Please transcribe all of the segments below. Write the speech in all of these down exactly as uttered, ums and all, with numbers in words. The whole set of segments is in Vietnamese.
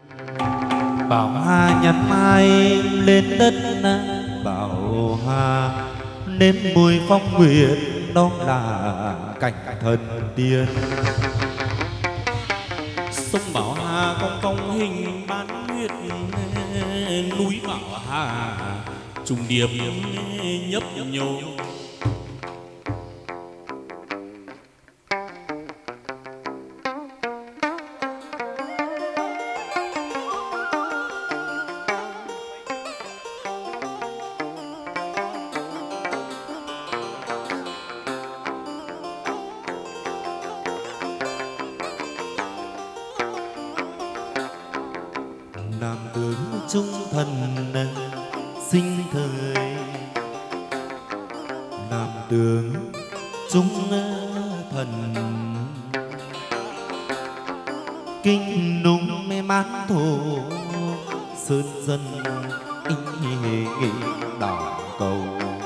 Bảo Hà nhắn ai lên đất, bảo Hà nếm mùi phong nguyệt, đó là cảnh thần tiên. Sông Bảo Hà cong cong hình bán nguyệt, núi Bảo Hà trùng điệp nhấp nhô. Nam tướng trung thần sinh thời, nam tướng trung thần kinh nung mê mát thổ, sơn dân ý đảo cầu.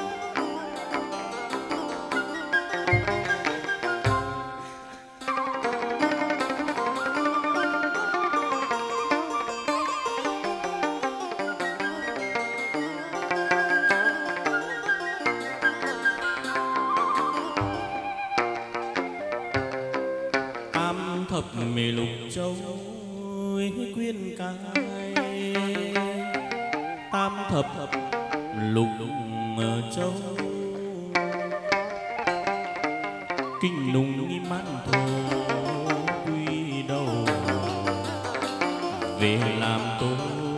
Thập mê lục châu quyên cai, tam thập lục châu kinh nung nghi man thổ, quy đầu về làm tôi.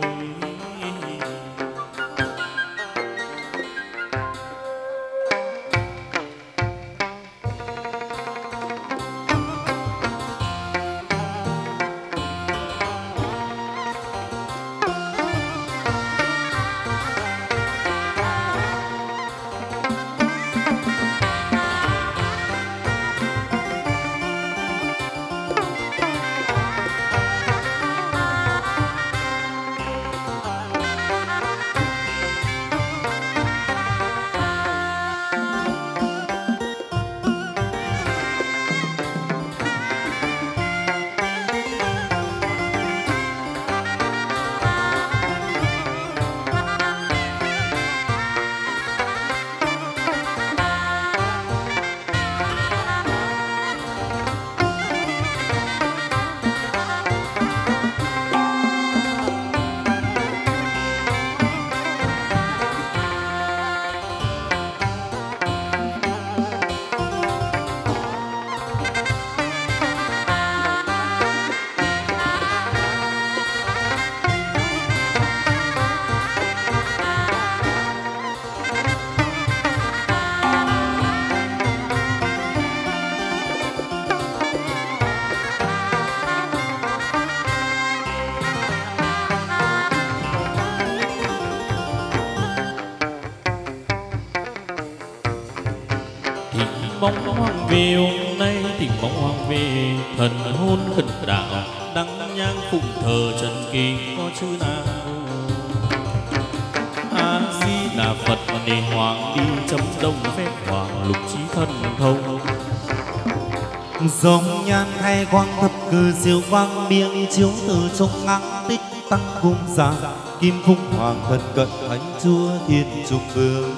Bóng hoàng về hôm nay thỉnh bóng hoàng về, thần hôn khẩn đạo đăng nhang phụng thờ trần kỳ có chữ nào. A Di Đà Phật đề hoàng đi chấm đông phép hoàng lục trí thần thông. Dòng nhan hay quang thập cử diệu quang miệng chiếu từ trong ngang tích tăng cung gia, kim phụng hoàng thần cận thánh chúa thiên trung vương.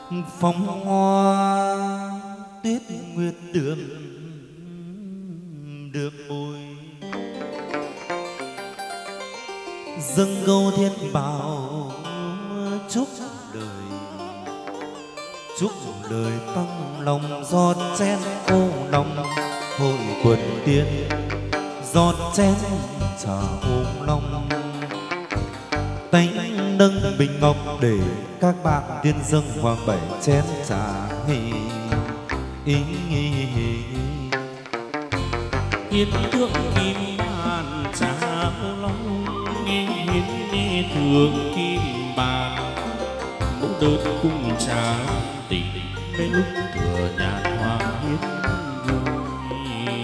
Phong hoa tuyết nguyệt đường được mùi, dâng câu thiên bảo chúc đời, chúc đời tăng lòng giọt chén ô lòng hội quần tiên, giọt chén trà ôm lòng tánh nâng bình ngọc để các bạn tiên dâng hoàng bảy chén trà. Ý, ý, ý, ý. Hiến thượng kim bàn trà long, hiến thượng kim bàn mẫu đơn cung trà tình, đến lúc thừa nhàn hoa hiến vui.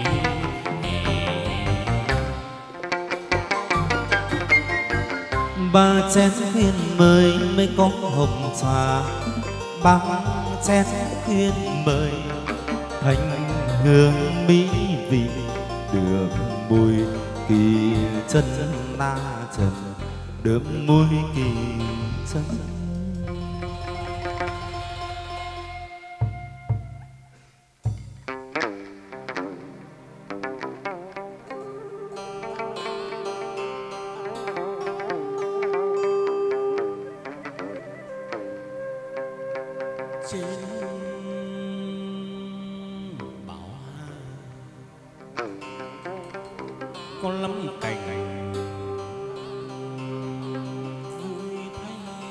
Ba chén khuyên mời mới có hồng trà, ba chén khuyên mời thành hương mỹ vị, được mùi kỳ chân na trần, được mùi kỳ chân. Trên bảo hà có lắm cảnh vui thay,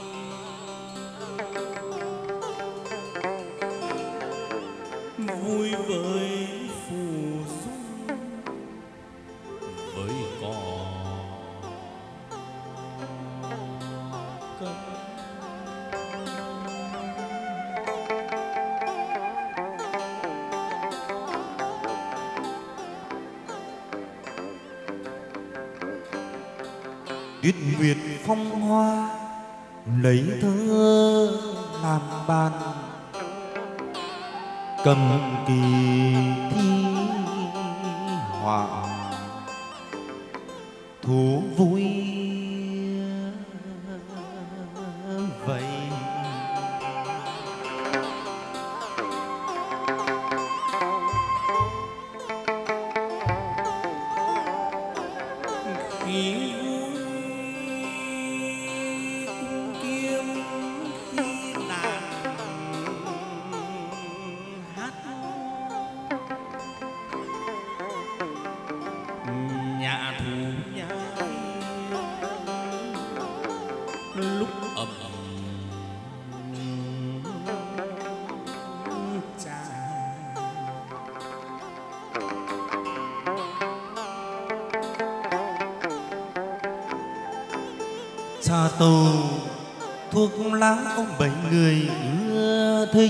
vui với phù dung với cỏ cây. Tuyết nguyệt phong hoa lấy thơ làm bàn, cầm kỳ thi họa thú vui vậy. Khi lúc ầm trà trà tàu thuốc lá ông bảy người ưa thích,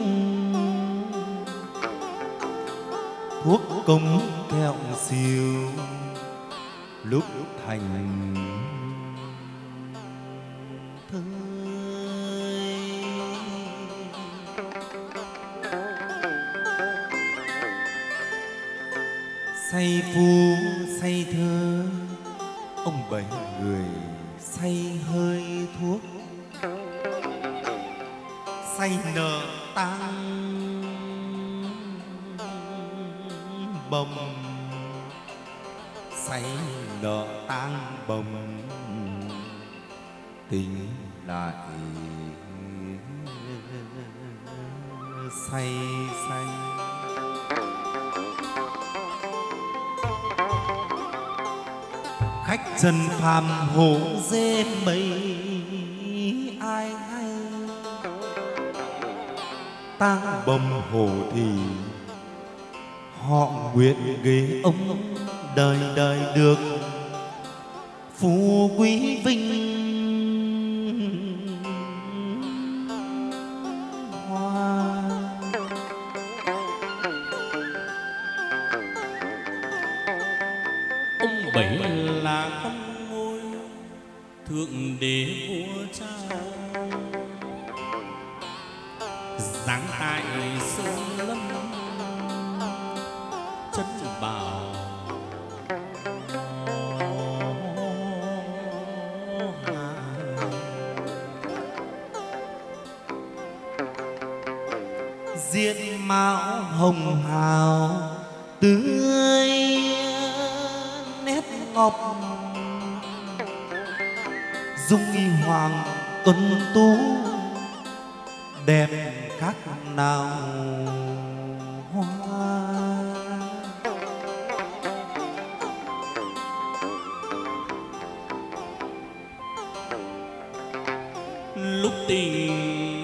thuốc công kẹo siêu lúc thành thơi. Say phu say thơ ông bảy người say hơi thuốc, say nợ tang bồng, say nợ tang bồng tình lại say say. Khách trần phàm hổ dê mấy ai hay, tang bồng hổ thì họ nguyện ghế ông đời đời được phú quý vinh hoa. ông bảy là con ngôi thượng đế vua cha, giáng tại sơn lâm chân bảo. diện mạo hồng hào tươi nét ngọc, dung nghi hoàng tuấn tú đẹp khác nào hoa. Lúc tình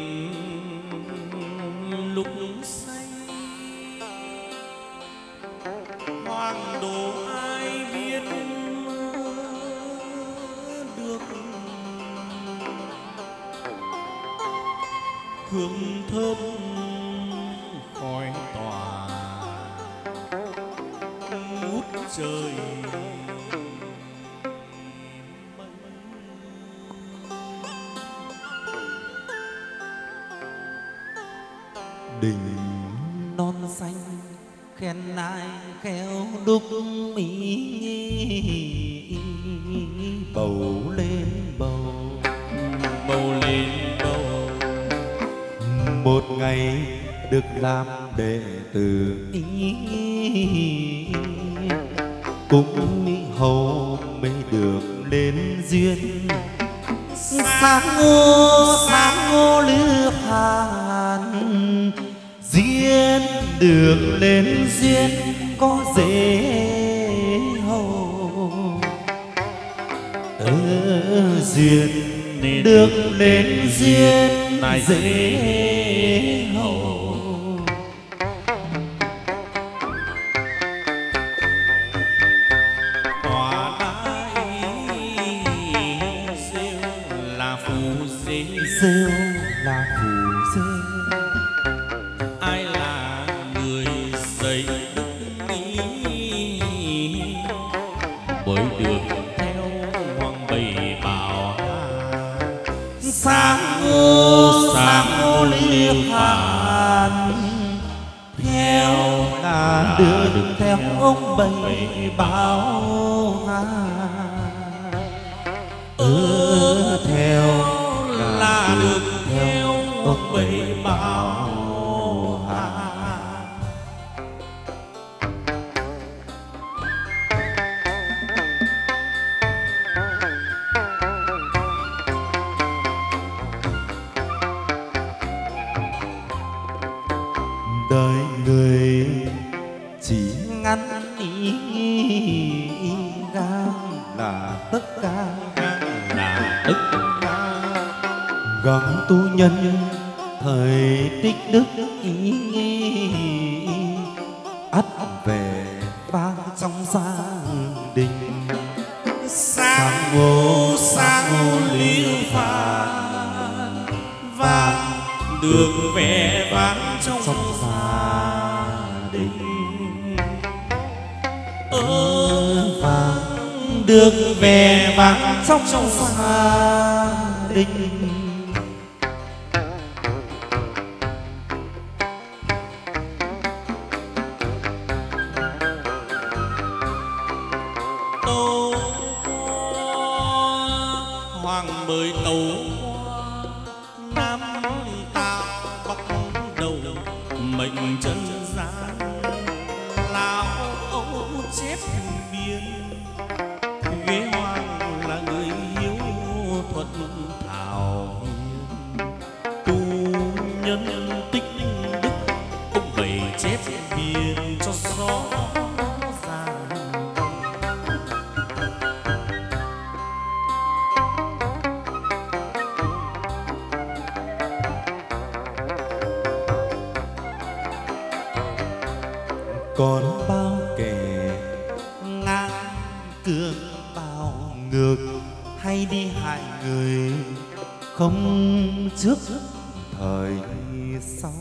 lúc say hoàng đồ ai biết được, hương thơm khói tỏa ngút trời. Đình non xanh khen nai khéo đúc mỹ, bầu lên bầu Bầu lên bầu một ngày được làm đệ tử, cũng mỹ hầu mới được lên duyên. Sáng ngô sáng ngô lữ hàn, duyên được lên duyên có dễ hầu. Ơ duyên được lên duyên dễ hầu. Hoa đai rêu là phù dê, Rêu là phù dê. ai là người dạy đức ý, bởi được theo hoàng bầy bảo Sáng ngô sáng ngô liêu hàn, theo là được theo ông bầy báo hà. Ơ theo là được theo ông bầy bảo hà. Đời người chỉ ngắn ý gan là tất cả, Là tất cả gắng tu nhân thời tích đức ý ắt về vang trong gia đình. sáng ngô sáng ngô liêu phàn, vàng được vẻ vang trong gia đình. Ơ vàng được vẻ vang trong gia đình. Tâu hoàng bơi tấu nam ta bắc đầu, mệnh chân gian lão âu chép biên. Ghế hoàng là người hiếu thuận thảo hiền, tu nhân tích đức ông bày chép biên cho rõ ràng. Còn bao kẻ ngang cương bao ngược, hay đi hại người không trước thời sau.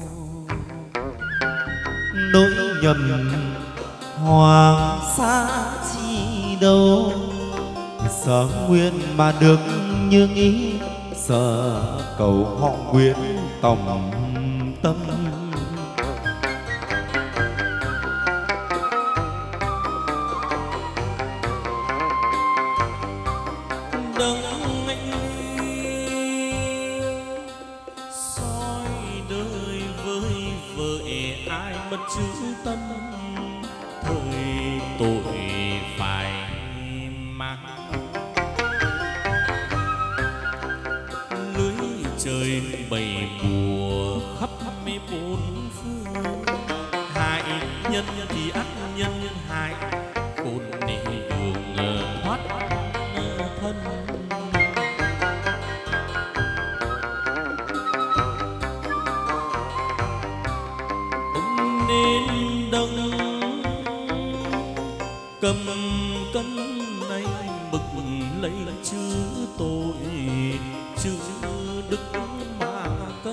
Nỗi nhầm hoàng sa chi đâu, sở nguyện mà được như ý, sở cầu họ nguyện tòng tâm. Đấng anh soi đời với vợ chữ tâm, thời tội phải mang. Lưới trời bầy bùa khắp mấy bốn phương, hại nhân thì ắt nhân hại, khôn nên đường thoát thân. Ông nên đấng cầm cân này mực lấy chữ tội, chữ đức mà cân.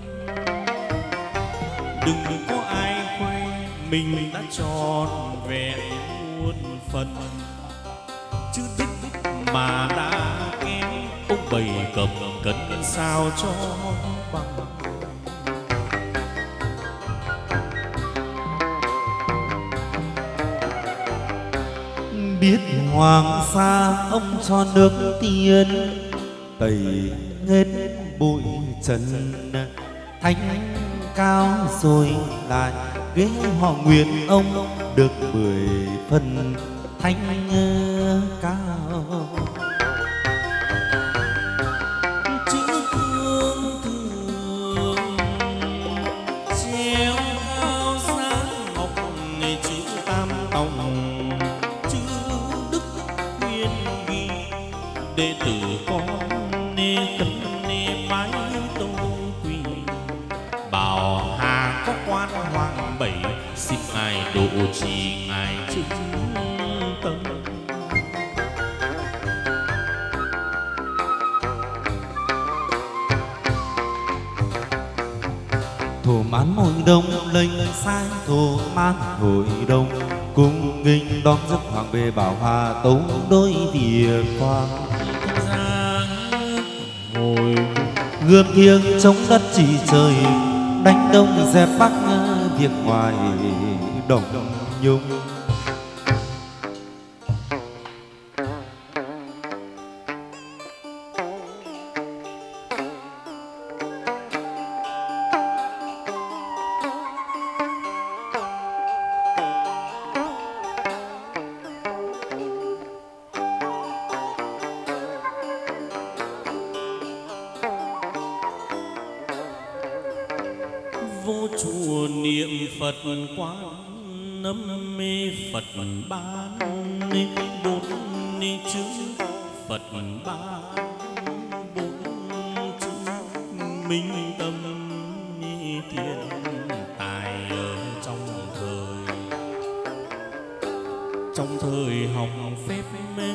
Đừng có ai khoe mình đã tròn vẹn muôn phần, chữ đức mà đã kém, ông bày cầm cân sao cho bằng. Biết hoàng sa ông cho nước tiên, tẩy hết bụi trần, thánh cao rồi lại ghế họ nguyện ông được mười phần thánh cao. Chữ thương thường treo cao sáng ngọc, chữ tam tòng chữ đức nguyên ghi. Đệ tử con nê cấm nê bái tâu quỳ, bảo hà có quan hoàng bảy, xin ngài độ trì ngài chữ tâm. Thổ mãn hội đông lệnh sai thổ mãn hội đông, cùng nghinh đón rước hoàng bề bảo hà tấu đôi việc qua. Hồi gươm thiêng chống đất chỉ trời, đánh đông dẹp bắc việc ngoài đồng nhung. vô chùa niệm Phật quán nâm mê Phật ban bốn chữ Phật ban bốn chữ minh tâm thiên tài ở trong thời trong thời học phép mê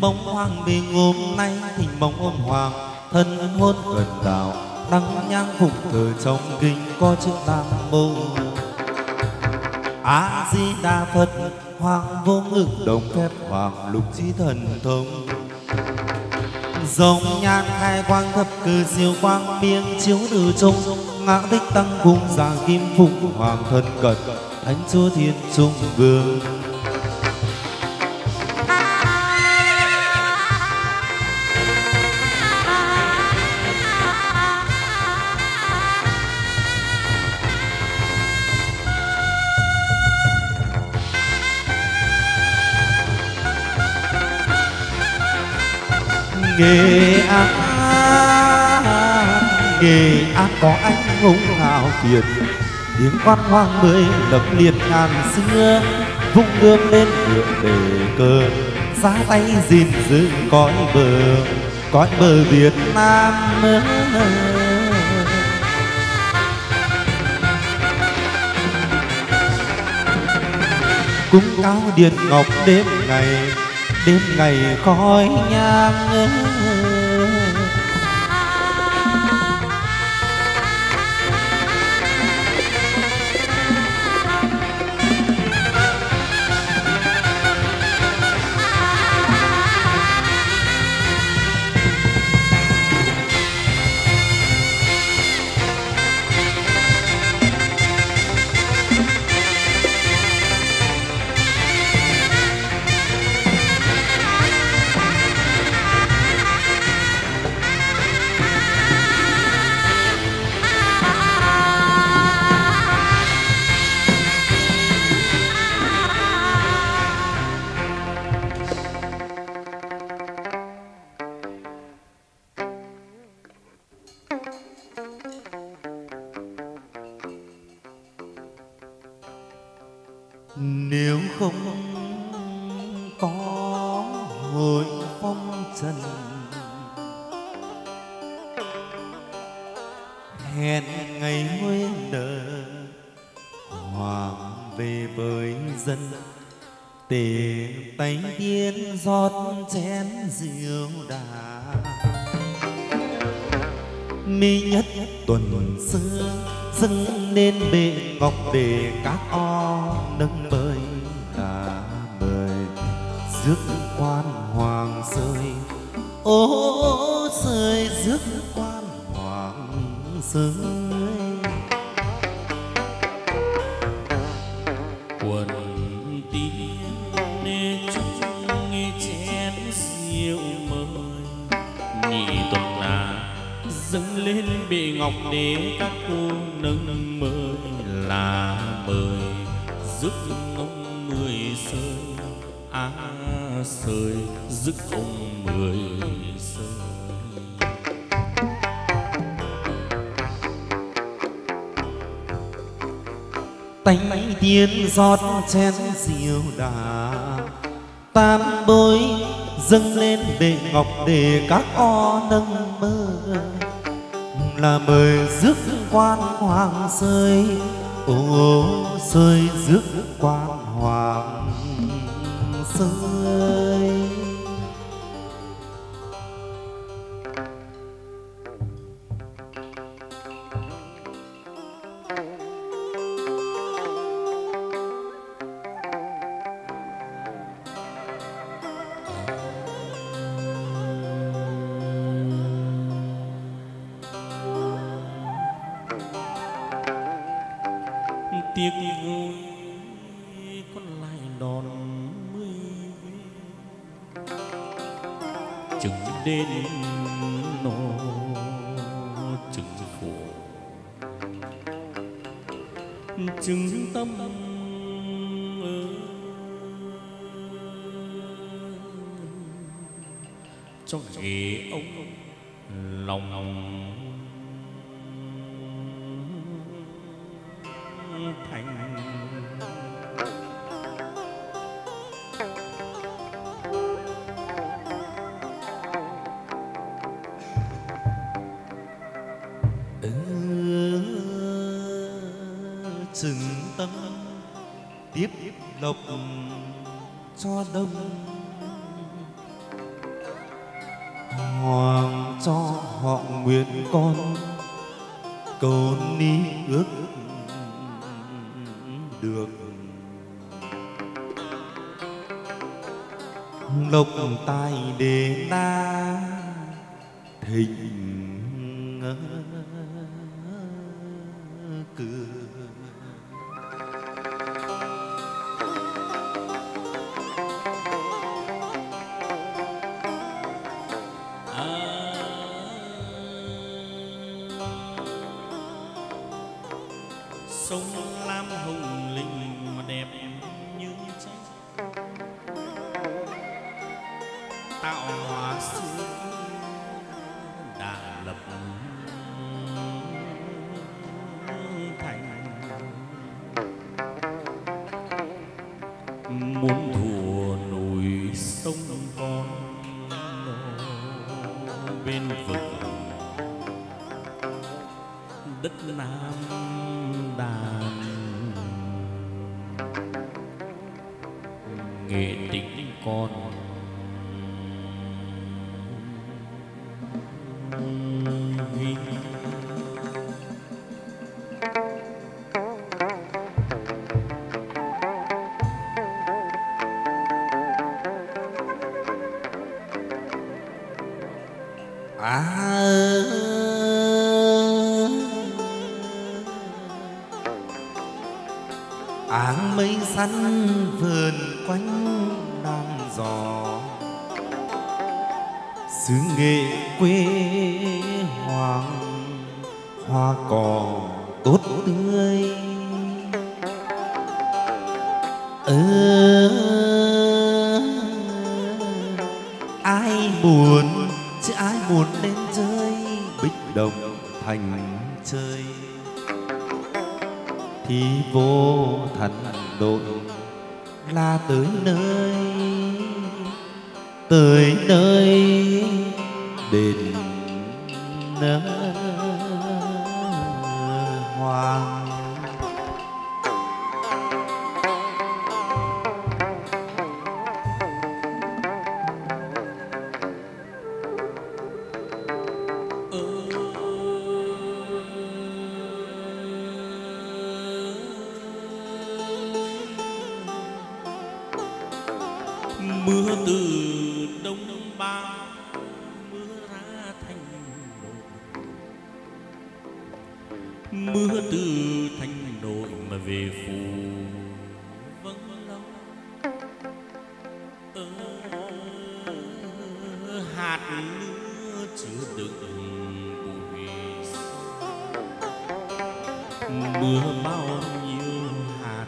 mong hoàng về hôm nay, thỉnh mong ông hoàng thân hôn gần đạo, đăng nhang phụng thờ trong kinh có chữ Nam Mô A Di Đà Phật. Hoàng vô ngự đồng phép hoàng lục trí thần thông, dòng nhan khai quang thập cử diệu quang miệng chiếu từ trung, ngã tích tăng cung già kim phụng hoàng thân cận, thánh chúa thiên trung vương. Nghệ An, Nghệ An có anh hùng hào kiệt, tiếng quan hoang mười lập liệt ngàn xưa, vung gươm lên ngựa đề cờ, giá tay gìn giữ cõi bờ, cõi bờ Việt Nam. Cung cao điện ngọc đêm ngày, đêm ngày khói nhang. Nếu không có hội phong trần, hẹn ngày huê nở, hoàng về với dân, tề tay tiên rót chén rượu đà. Mi nhất tuần xưa dâng lên bệ ngọc để các o nâng mời là mời rước quan hoàng sơi, ô sơi rước quan hoàng sơi. Quần tiên chung chén rượu mời, nhị tuần là dâng lên bệ ngọc để các cô nâng mời là mời rước ông mười sơi, á sơi rước ông mười sơi. Tay tiên rót chén rượu đà, tam bối dâng lên bệ ngọc để các o nâng mơ là mời rước quan hoàng sơi, ô sơi rước quan hoàng sơi. Tiếc vui con lại đòn mươi, chừng đến nó chừng phủ, chừng tâm cho ghế ông lòng thành. Ừ, chừng tâm tiếp lộc cho đông, Hoàng cho họ nguyện con cầu ni ước được lộc tài để na thịnh cư. Sông lam hồng linh mà đẹp như tranh, tạo hóa xưa đã lập thành. Muốn thùa nổi sông con bên vực đất Nam đàn, nghệ tĩnh con huy. À áng mây sắn vườn quanh nam giò, xứ nghệ quê hoàng hoa cỏ tốt tươi. Ơ ai buồn chứ ai buồn lên chơi bích đồng thành chơi, thì vô thần đội là tới nơi tới nơi đền nở hoàng. Mưa từ đông ba mưa ra thành nội, mưa từ thành nội mà về phủ vâng lâu. Ờ, hạt mưa chứa đựng bụi, mưa bao nhiêu hạt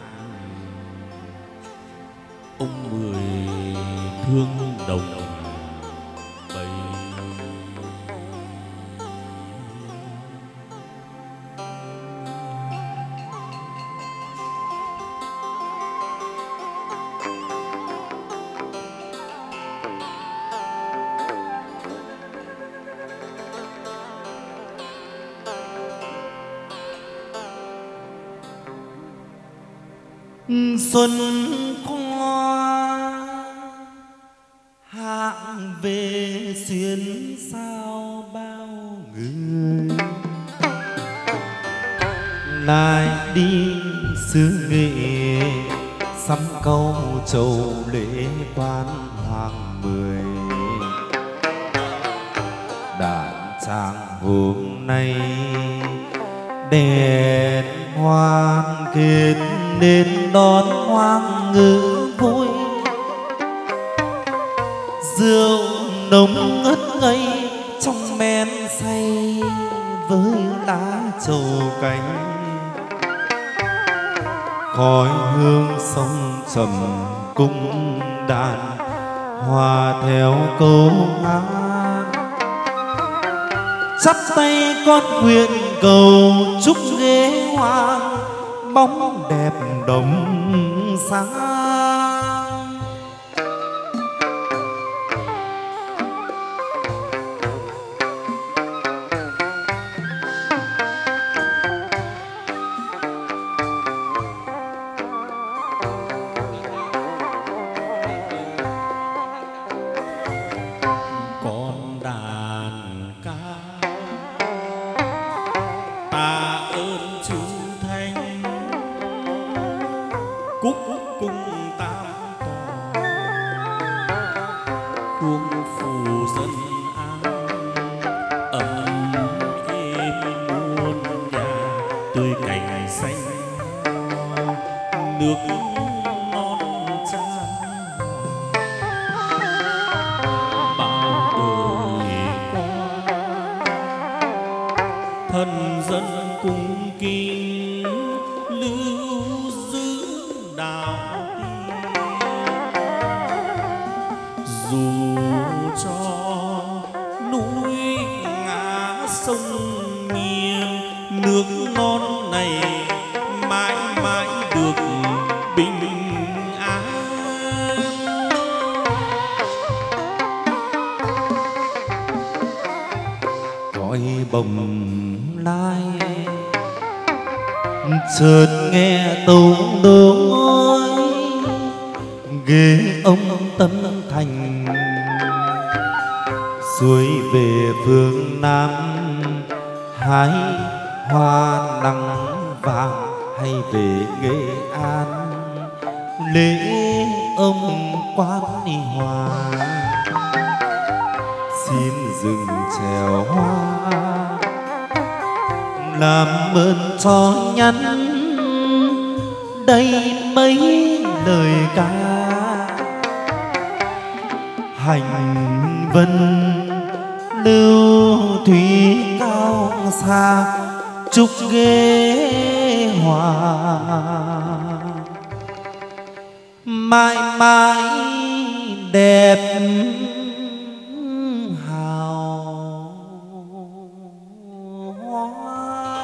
ông mười thương đồng bầy. Xuân qua hạng về xuyên sao bao người, lại đi xứ nghệ sắm câu trầu lễ quan hoàng mười. Đàn trang hôm nay đèn hoan kết đến đón hoang ngữ vui, rượu nồng ngất ngây trong men say với lá trầu cánh. Khói hương sông trầm cung đàn hòa theo câu hát, chắp tay con nguyện cầu chúc ghế hoàng bóng đẹp đồng sáng. Con đã cúc cung tam tòa, khuôn phù dân an ấm êm muôn nhà, tươi cảnh xanh nước non chan bao đời qua, thần dân cung kính lưu giữ đạo dù cho núi ngã sông nghiêng, nước non này mãi mãi được bình an. Cõi bồng lai chợt nghe tấu đối, ghế ông Tân Thành xuôi về phương Nam, hái hoa nắng vàng hay về Nghệ An, lễ ông Quan Hòa xin dừng chèo hoa, làm ơn cho nhắn đây mấy lời ca hành vân lưu thủy cao xa, chúc ghế hòa mãi mãi đẹp hào hoa.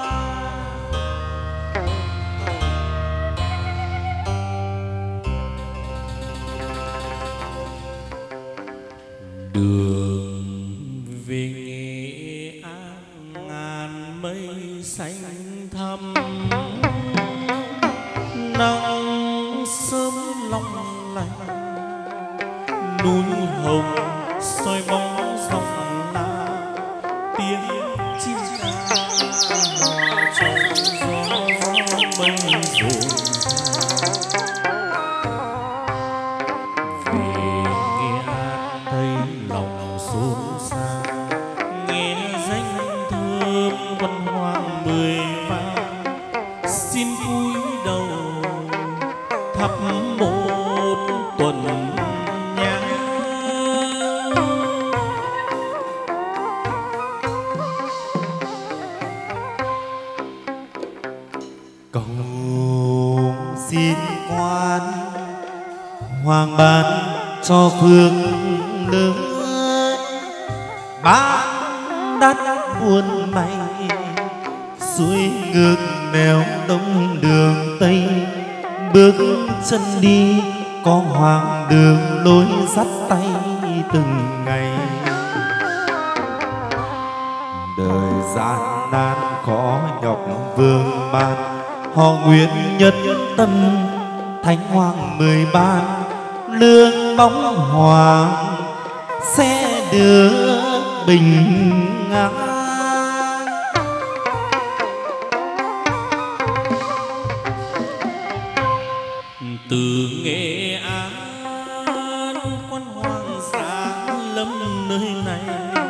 Đường về Nghệ An ngàn mây xanh thăm, nắng sớm long lanh, núi hồng soi bóng dòng la, tiếng chim ca trong gió mây rộn. Hoàng ban cho phương lớn bán đắt buồn may, suối ngược nẻo đông đường tây, bước chân đi có hoàng đường lối dắt tay từng ngày. Đời gian nan khó nhọc vương man, họ nguyện nhất tâm thánh hoàng mười ban, lương bóng hoàng sẽ đưa bình an. Từ Nghệ An quan hoàng giá lâm nơi này,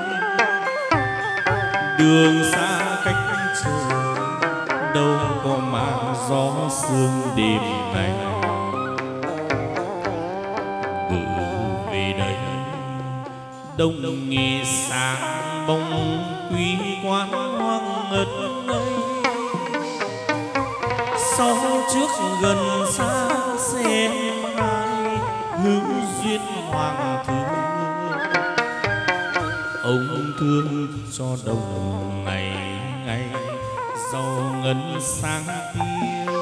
đường xa cách trời đâu có màn gió sương đêm này. Gửi về đây đông nghề sáng bóng quý quan hoang ngất ngây, sau trước gần xa xem ai hữu duyên hoàng thương. Ông thương cho đồng ngày ngày giàu ngân sang kia,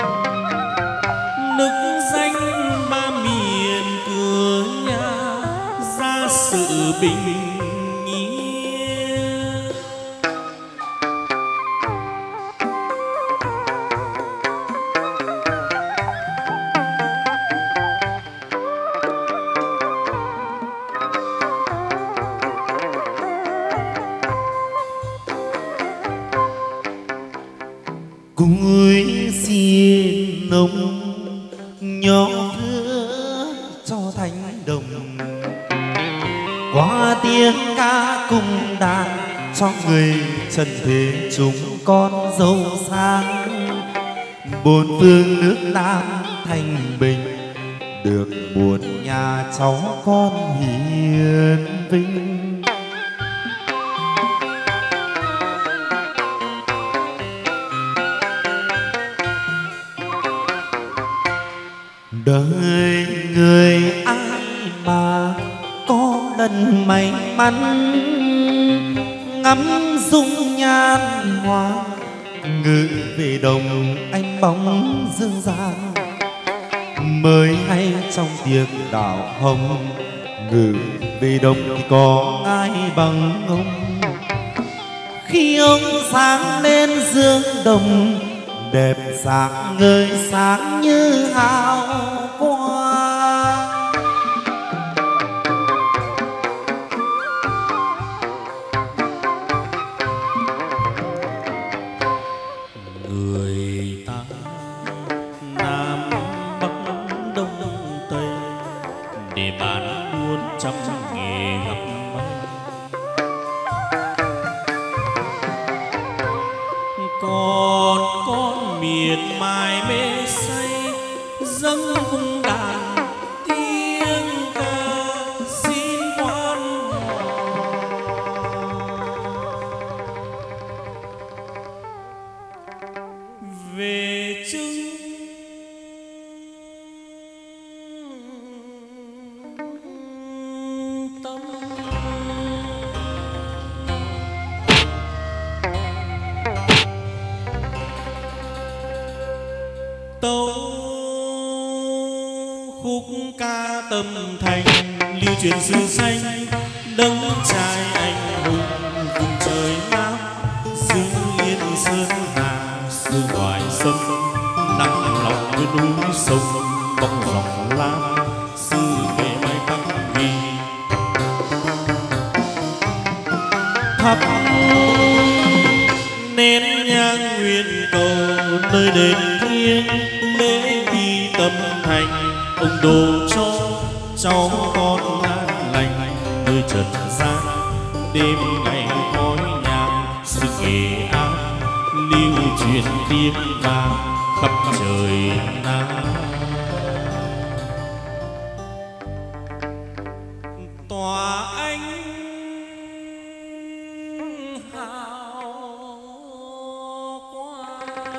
nức danh ba miền cửa nhà ra sự bình yên. Cúi xin ông trần thế chúng con dâu sang, bốn phương nước Nam thanh bình, được một nhà cháu con hiền vinh. Đời người ai mà có lần may mắn ngắm dung nhan hoa, ngự về đồng anh bóng dương gian. Mới hay trong tiệc đào hồng, ngự về đồng thì có ai bằng ông. Khi ông sáng lên dương đồng, đẹp sáng ngời sáng như hào quang. Người ta Nam Bắc Đông Tây để bán buôn trăm nghề gặp may. Còn con miệt mài mê say dâng cung đàn tiếng ca xin quan về chứng tâm. Tấu khúc ca tâm thành lưu truyền xưa xanh, đấng trai anh hùng vùng trời Nam, xứ Yên Sơn Hà xứ ngoài sông, nắng lòng với núi sông bóng dòng lam, xứ nghệ mai khắc ghi thắp nén nhang nguyện cầu nơi đền thiêng lễ ghi tâm thành. Ông đồ cho cháu con an lành nơi trần gian, đêm ngày khói nhang sự Nghệ An lưu truyền tiếng vang khắp trời Nam. Tòa ánh hào quang.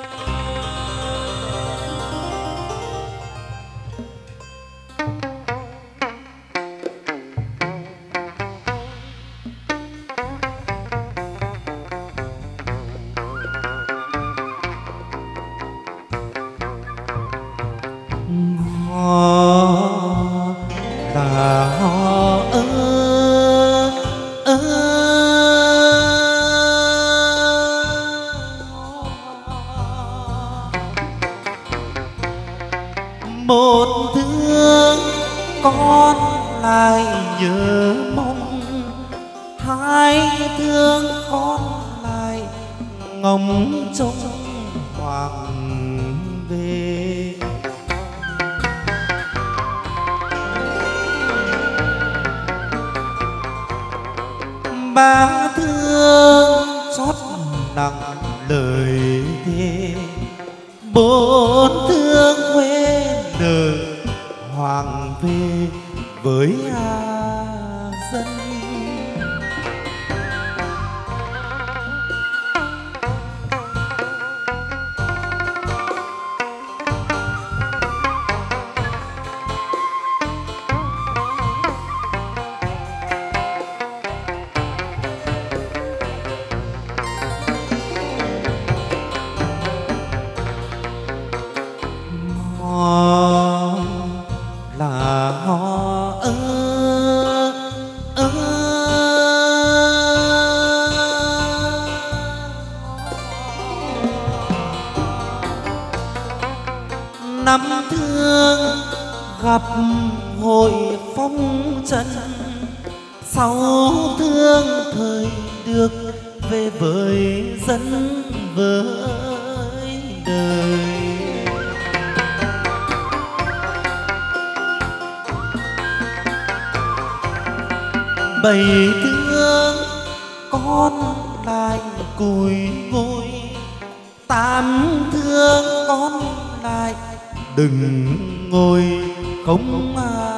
Họ là họ ơ ơ một thương con lại nhớ mong, hai thương con lại ngóng trông hoàng về. Ba thương chót nặng lời thề, bốn thương quê nở hoàng về với A dân. Họ là họ ơ ơ năm thương gặp hội phong trần, sáu thương thời được về với dân với đời. Bảy thương con lại cùi ngôi tám thương con lại đừng ngồi không à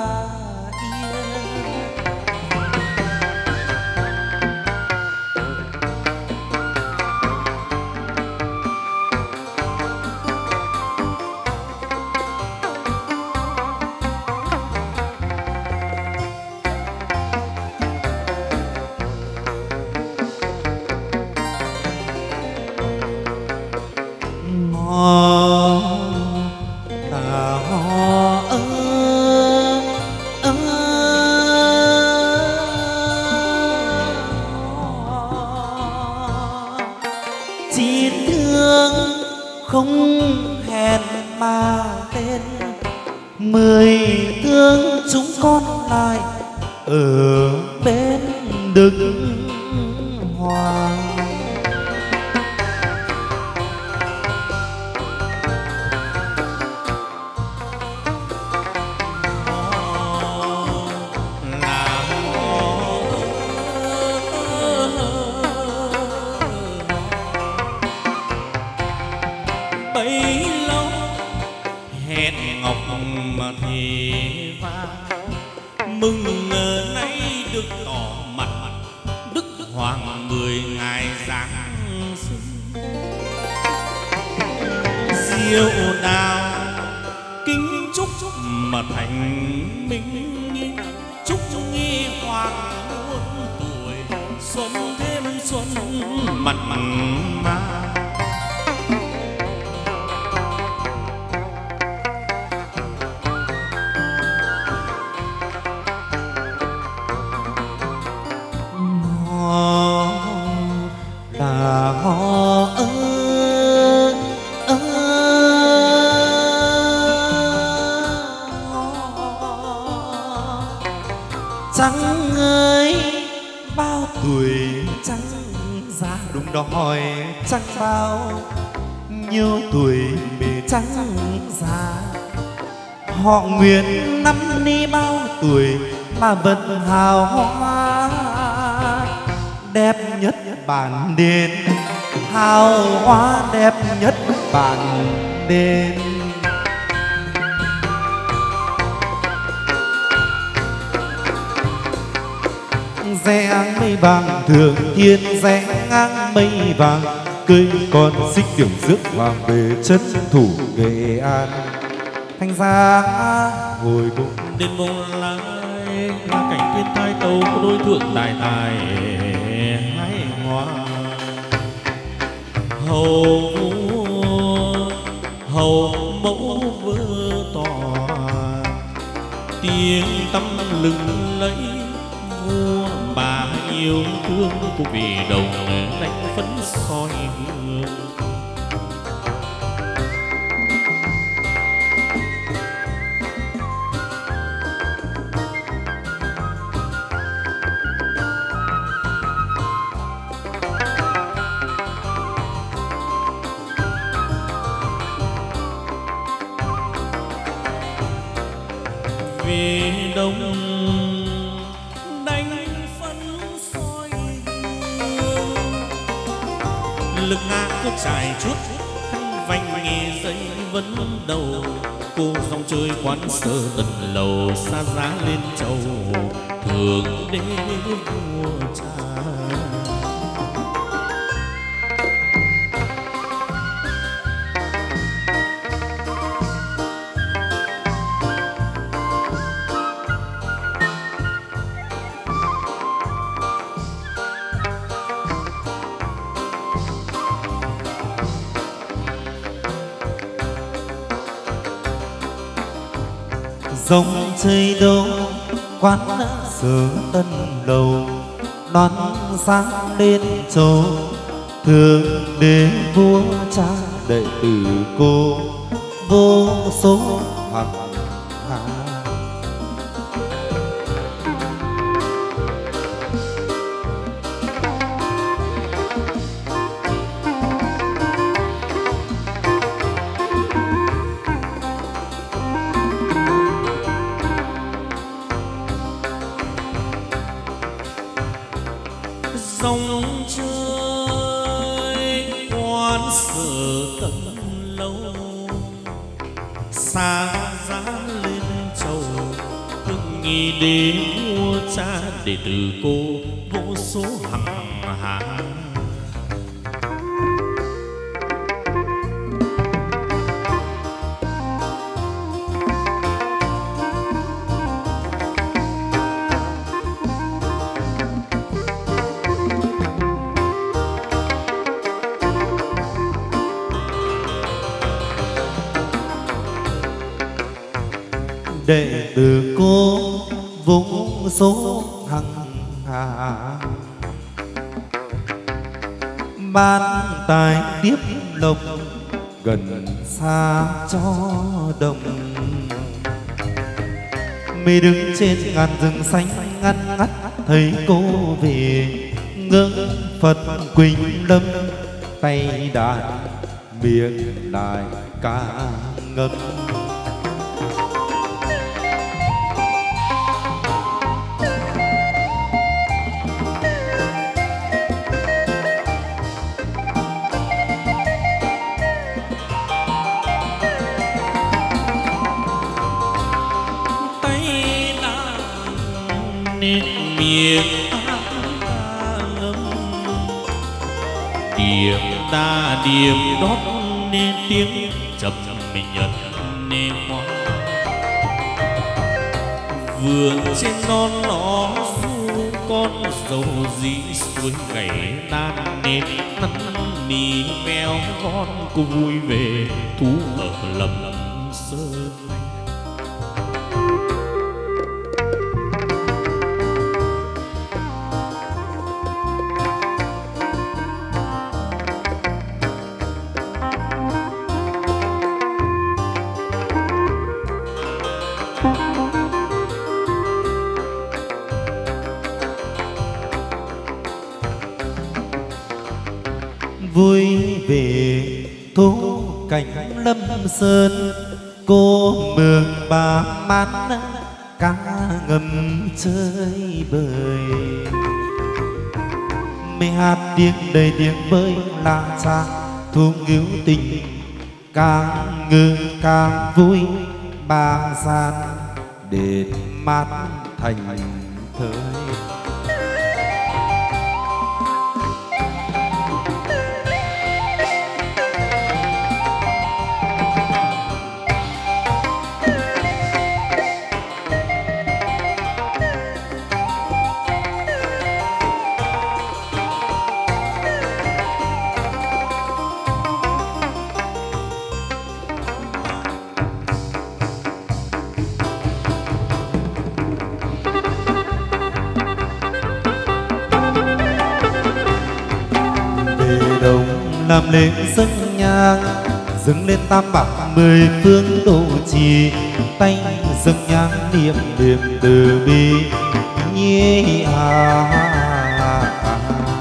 họ nguyện năm ni bao tuổi mà vẫn hào hoa đẹp nhất bản đền hào hoa đẹp nhất bản đền rẽ ngang mây vàng thường thiên rẽ ngang mây vàng cưới con xích đường rước hoàng về chân thủ Nghệ An thành ra ngồi cùng đền mông lái là cảnh thiên thai tâu có đối tượng tài tài hái hoa hầu hầu mẫu vơ tòa tiếng tâm lừng lấy vua bà yêu thương của vì đồng đánh phấn soi hương về đông đánh phấn soi hương lực ngã cướp dài chút khăn vành nghề dây vẫn đầu cô dòng chơi quán sơ tận lầu xa giá lên châu thượng đế vua cha dòng chơi đâu quán sở tân lầu đón sáng lên châu thượng đế vua cha đệ tử cô vô số hằng hà dòng chơi xa giá lên trầu ưng nghi đế vua cha để từ cô vô số hằng hà. Đệ tử cô vung số hằng hà, ban tài tiếp lộc gần xa cho đồng. Mê đứng trên ngàn rừng xanh ngăn ngắt thấy cô về, ngưỡng Phật Quỳnh Lâm tay đàn miệng lại ca ngâm. Miệng ngâm điềm đa điềm đót nên tiếng trầm mình nhật nên hoa. Vườn trên non nó du con dầu dĩ suối gảy đan nên năn nỉ mèo con cô vui về thú ở lầm sơn. Vui về thú cảnh lâm sơn, cô mường bà mát cá ngầm chơi bời. Mê hát tiếng đầy tiếng bơi la cha thu ngữ tình, càng ngư càng vui ba gian để mát thành thơi. Làm lên dâng nhang dâng lên tam bảo mười phương độ trì, tay dâng nhang niệm niệm từ bi nhi à, à, à.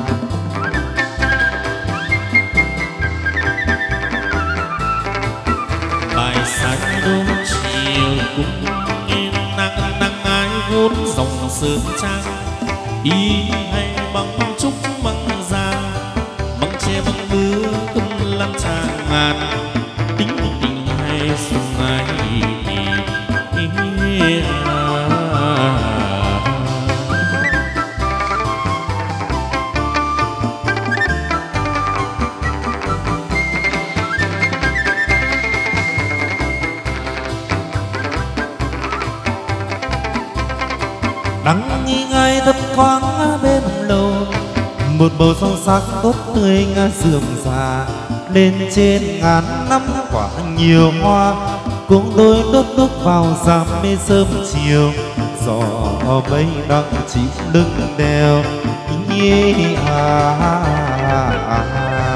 Bài sáng đêm chiều cũng nghe nắng nắng ái vốn dòng sơn trang, y hay bằng trúc bằng da bằng tre bằng mưa tung lăn tràn ngàn, tính tình hay xuân ai nắng nghi ngơi thấp thoáng bên lầu, một bầu song sắc tốt tươi ngã rườm rà, lên trên ngàn năm quả nhiều hoa, cũng đôi đốt đốt vào giảm mê sớm chiều, gió bay đặng chim lưng đèo nhi à, à, à.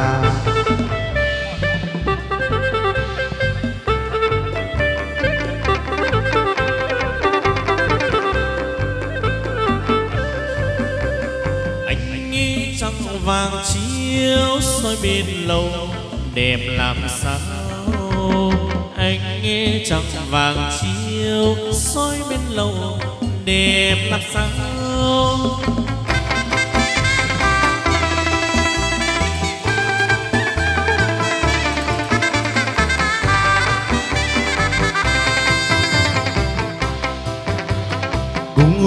vàng chiếu soi bên lầu đẹp làm sao, anh nghe trăng vàng chiếu soi bên lầu đẹp làm sao.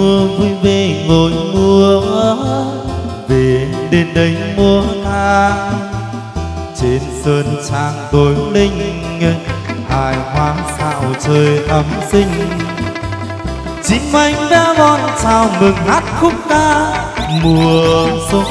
mua vui về ngồi mua, về đến đây mua tang. Trên sơn trang tối linh hài hoa sao trời thắm xinh. Chim anh đã bon chào mừng hát khúc ca mùa xuân.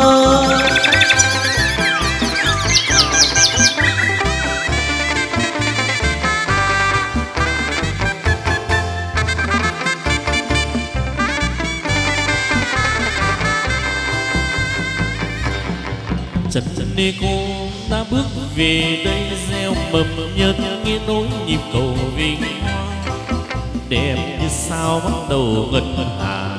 Trần đi cô đã bước về đây gieo mầm nhân nghe nối nhịp cầu vinh hoa, đẹp như sao bắt đầu ngân hà.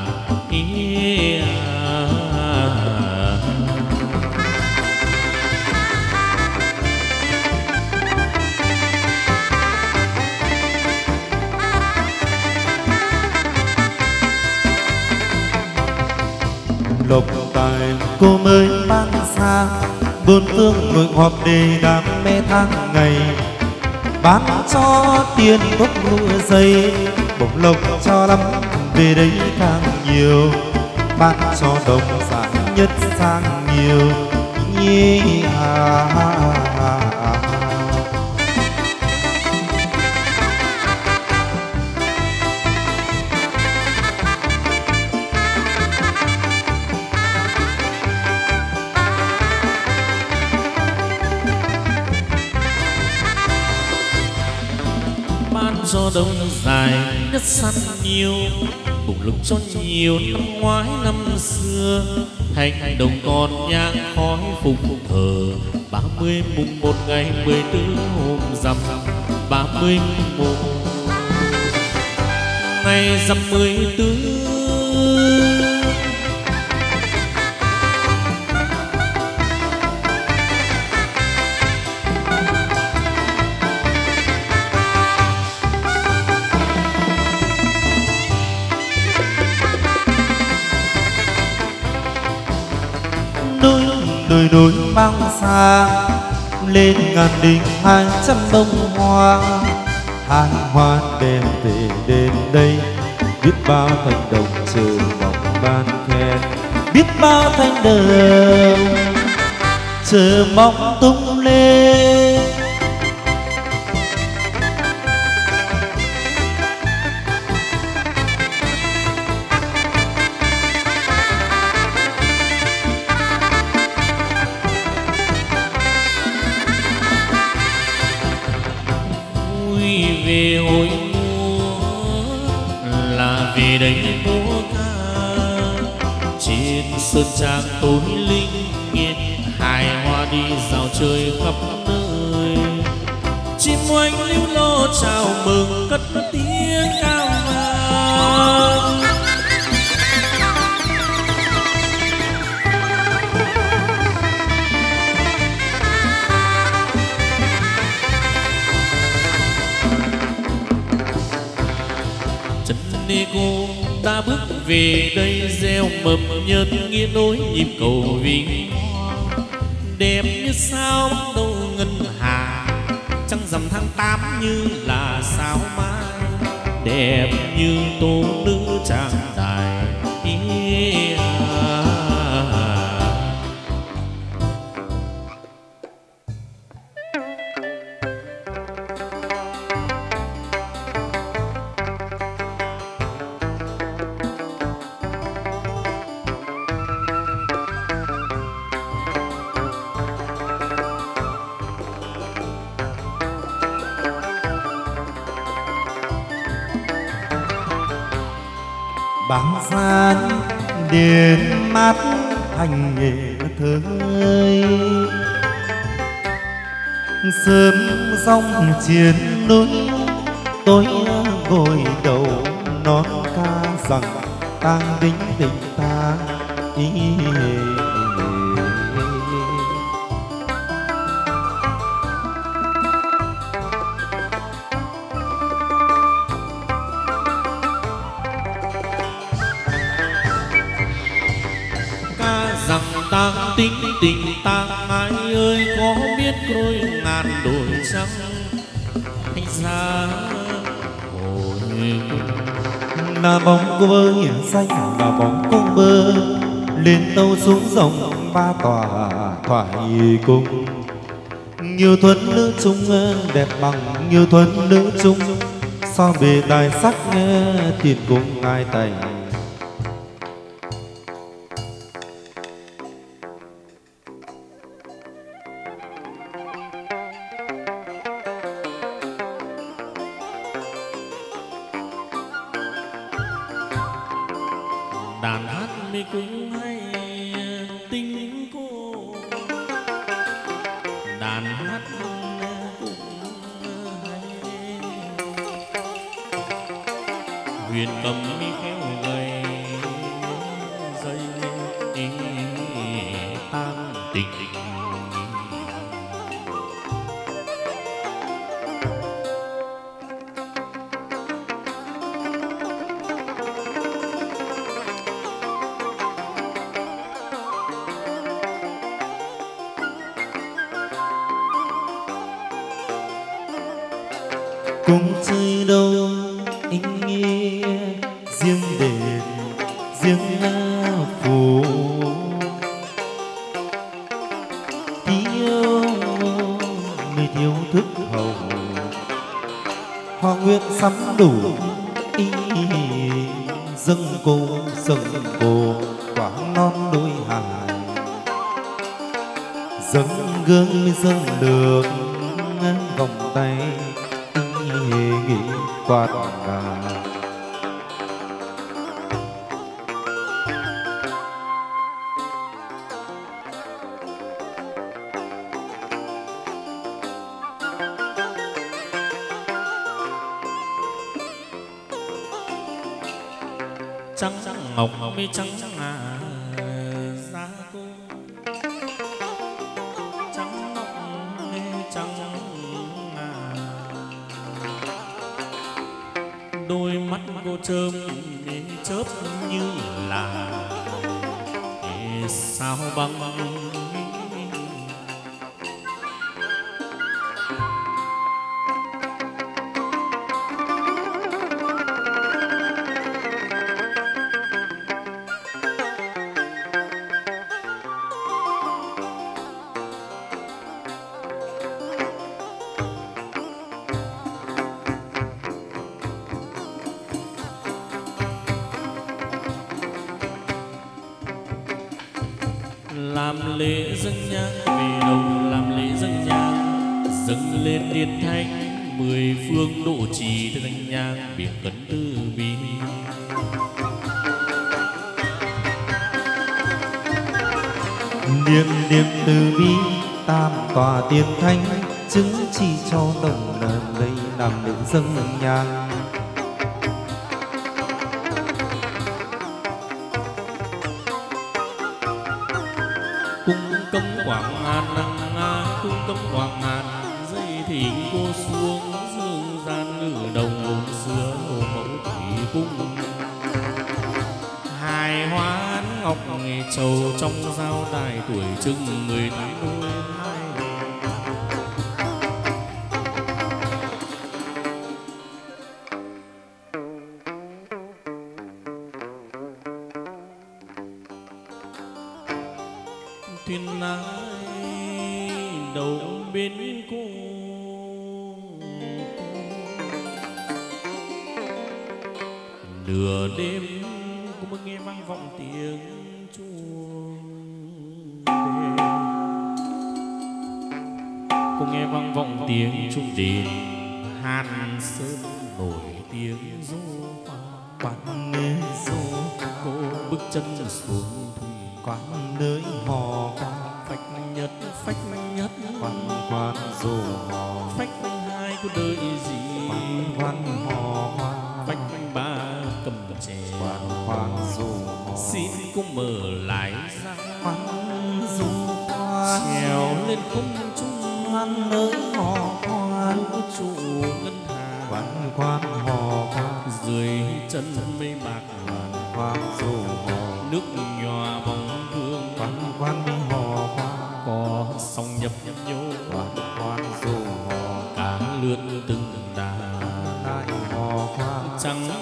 Lộc tài cô mới ban xa, bốn phương nội họp đề đám mê tháng ngày. Bán cho tiền tốt lụa dây, bổng lộc cho lắm về đây càng nhiều. Bán cho đồng sản nhất sang nhiều. Nhi à, à, à, à. Do đông dài nhất săn nhiều, bụng lục cho nhiều năm ngoái năm xưa. Hành đồng còn nhang khói phục thờ, ba mươi mùng một ngày mười tư hôm rằm, ba mươi mùng một ngày rằm mười tư. Đôi đôi băng xa lên ngàn đỉnh hai trăm bông hoa. Hai hoa đem về đến đây, biết bao thành đồng chờ vọng ban khen. Biết bao thanh đồng chờ mong tung lên. Về hồi mùa là về đây múa ca, trên sơn trang tối linh nghiệt hài hoa đi dạo chơi khắp nơi. Chim oanh lưu lô chào mừng cất tiếng cao vang. Cô đã bước về đây gieo mầm nhân nghĩa nối nhịp cầu vinh hoa, đẹp như sao bắt đầu ngân hà. Trăng rằm tháng tám như là sao mai, đẹp như tô nữ trang đài. Băng gian điện mắt thành nghệ thơi, sớm dòng chiến núi tôi ngồi đầu non ca rằng tang đính tình ta. Ý tang tính tình tang ai ơi có biết đôi ngàn đồi trắng. Anh ra hồi là bóng cô bơ hiển xanh, là bóng cô bơ lên tàu xuống dòng ba tòa thoại cung. Nhiều thuần nữ trung đẹp bằng nhiều thuần nữ trung, so bề tài sắc tiền cung ngai tày. Đàn hát mi cũng hay tình cô, đàn hát cũng hay huyền cầm mi khéo gầy dây tan tình. Cùng chơi đâu anh nghe riêng đền riêng phủ, thiếu người thiếu thức hầu, hoa nguyện sắm đủ ý dâng cô dâng cô quả non đôi hài, dâng gương dâng lược vòng tay nghĩ quạt ngà. Trắng ngọc mi trắng ngà da cô, trắng ngọc mi trắng ngà, đôi mắt cô chớm chớp như là sao băng. Làm lễ dâng nhang về đầu, làm lễ dâng nhang dâng lên điện thánh, mười phương độ trì dâng nhang biển cấn từ bi. Niệm niệm từ bi tam tòa tiên thánh, chứng chỉ cho đồng lần đây làm lễ dâng nhang. Cung cấm quảng an năng nga, cung cấm quảng an dây thỉnh cô xuống dương gian ngự đồng bốn xưa mẫu thủy cung. Hài hoán ngọc trầu trong giao đài, tuổi chừng mười tám đôi hai. Thuyền ái đầu bên cô, nửa đêm cô mới nghe vang vọng tiếng chuông đền. Cô nghe vang vọng tiếng chuông đền, Hàn Sơn nổi tiếng ru hoa. Quán nơi ru Cô bước chân xuống thủy, quán nơi hò phách nhất phách nhất quán quán ru hò, phách hai cô đợi gì, quán quán hò hoa, phách ba cầm chè, quán quán ru hò, xin cô mở lại ra, quán ru hoa trèo lên không trung, quán nơi hò hoa, vũ trụ ngân hà, quán quán hò hoa, dưới chân mây bạc, quán quán ru hò, nước nhòa bóng hương, quán quán mi hò hoa, có sóng nhập nhô, quán quán ru hò, cá lượn từng đà, lại hò hoa, trắng đen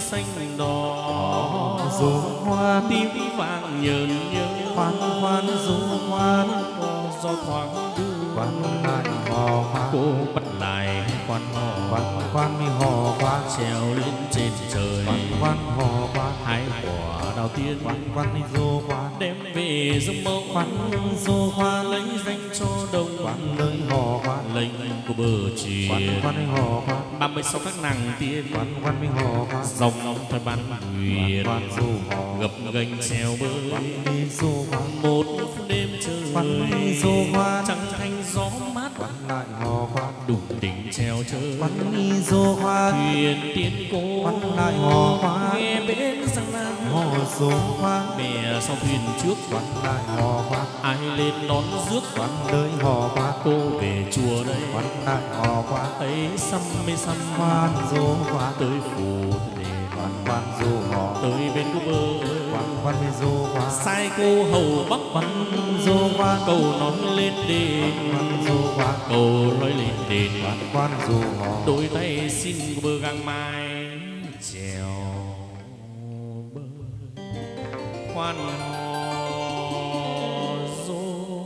xanh đỏ dù hoan tím vàng nhờn nhớ khoan khoan dù hoan do thoáng đưa quan lại hò khoan cô bắt lại quan hò quan quan mi hò khoan treo lên trên trời quan quan hò khoan hai quả đào tiên quan quan mi du khoan đem về dâng mẫu quan du khoan lấy danh cho đồng quan nơi hò khoan lệnh của bờ triền quan quan mi hò khoan ba mươi sáu các nàng tiên quan quan mi hò khoan dòng thời ban huyền quan du hò gập ghềnh treo bơi mi du khoan một đêm trời quan mi du khoan trăng thanh gió mát quan lại hò khoan đủ tình treo chơi quan mi du khoan thuyền tiên cô quan lại hò khoan nghe bên sang nam hò du khoan mẹ sau thuyền trước quan lại hò khoan ai lên đón rước quan nơi hò khoan cô về chùa đây quan lại hò khoan ấy xăm mê xăm quan du khoan tới phủ đề quan quan du hò tới bên cô bơ quan quan mi du khoan sai cô hầu bắc quan du khoan cầu nói lên đền quan du khoan cầu nói lên đền quan quan du hò đôi tay xin cô bơ gang mai trèo bơ khoan hò dô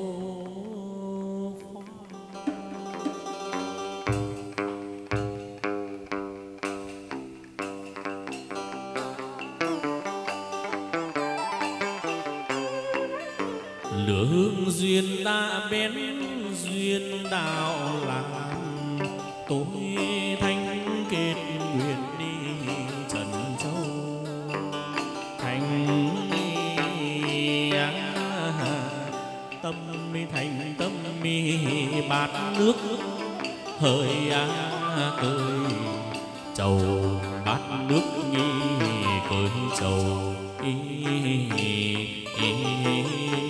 lửa hương duyên đã bén duyên đạo làm tôi thanh kết nguyện đi trần châu thành tâm mi thành tâm mi bát nước hơi á cười chầu bát nước nghi cười chầu ý, ý, ý, ý.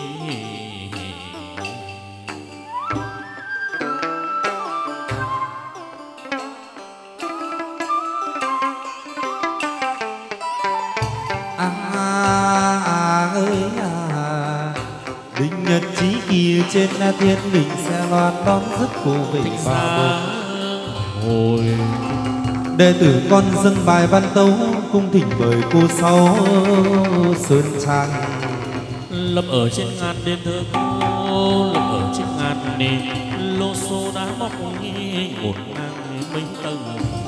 nhật chí kia trên thiên đình sẽ loan đón rước cô về ba hồi đệ tử con dâng bài văn tấu cung thỉnh mời cô sáu sơn trang lập ở trên ngàn đền thờ cô lập ở trên ngàn nền lô xô đá móc một ngang mấy tầng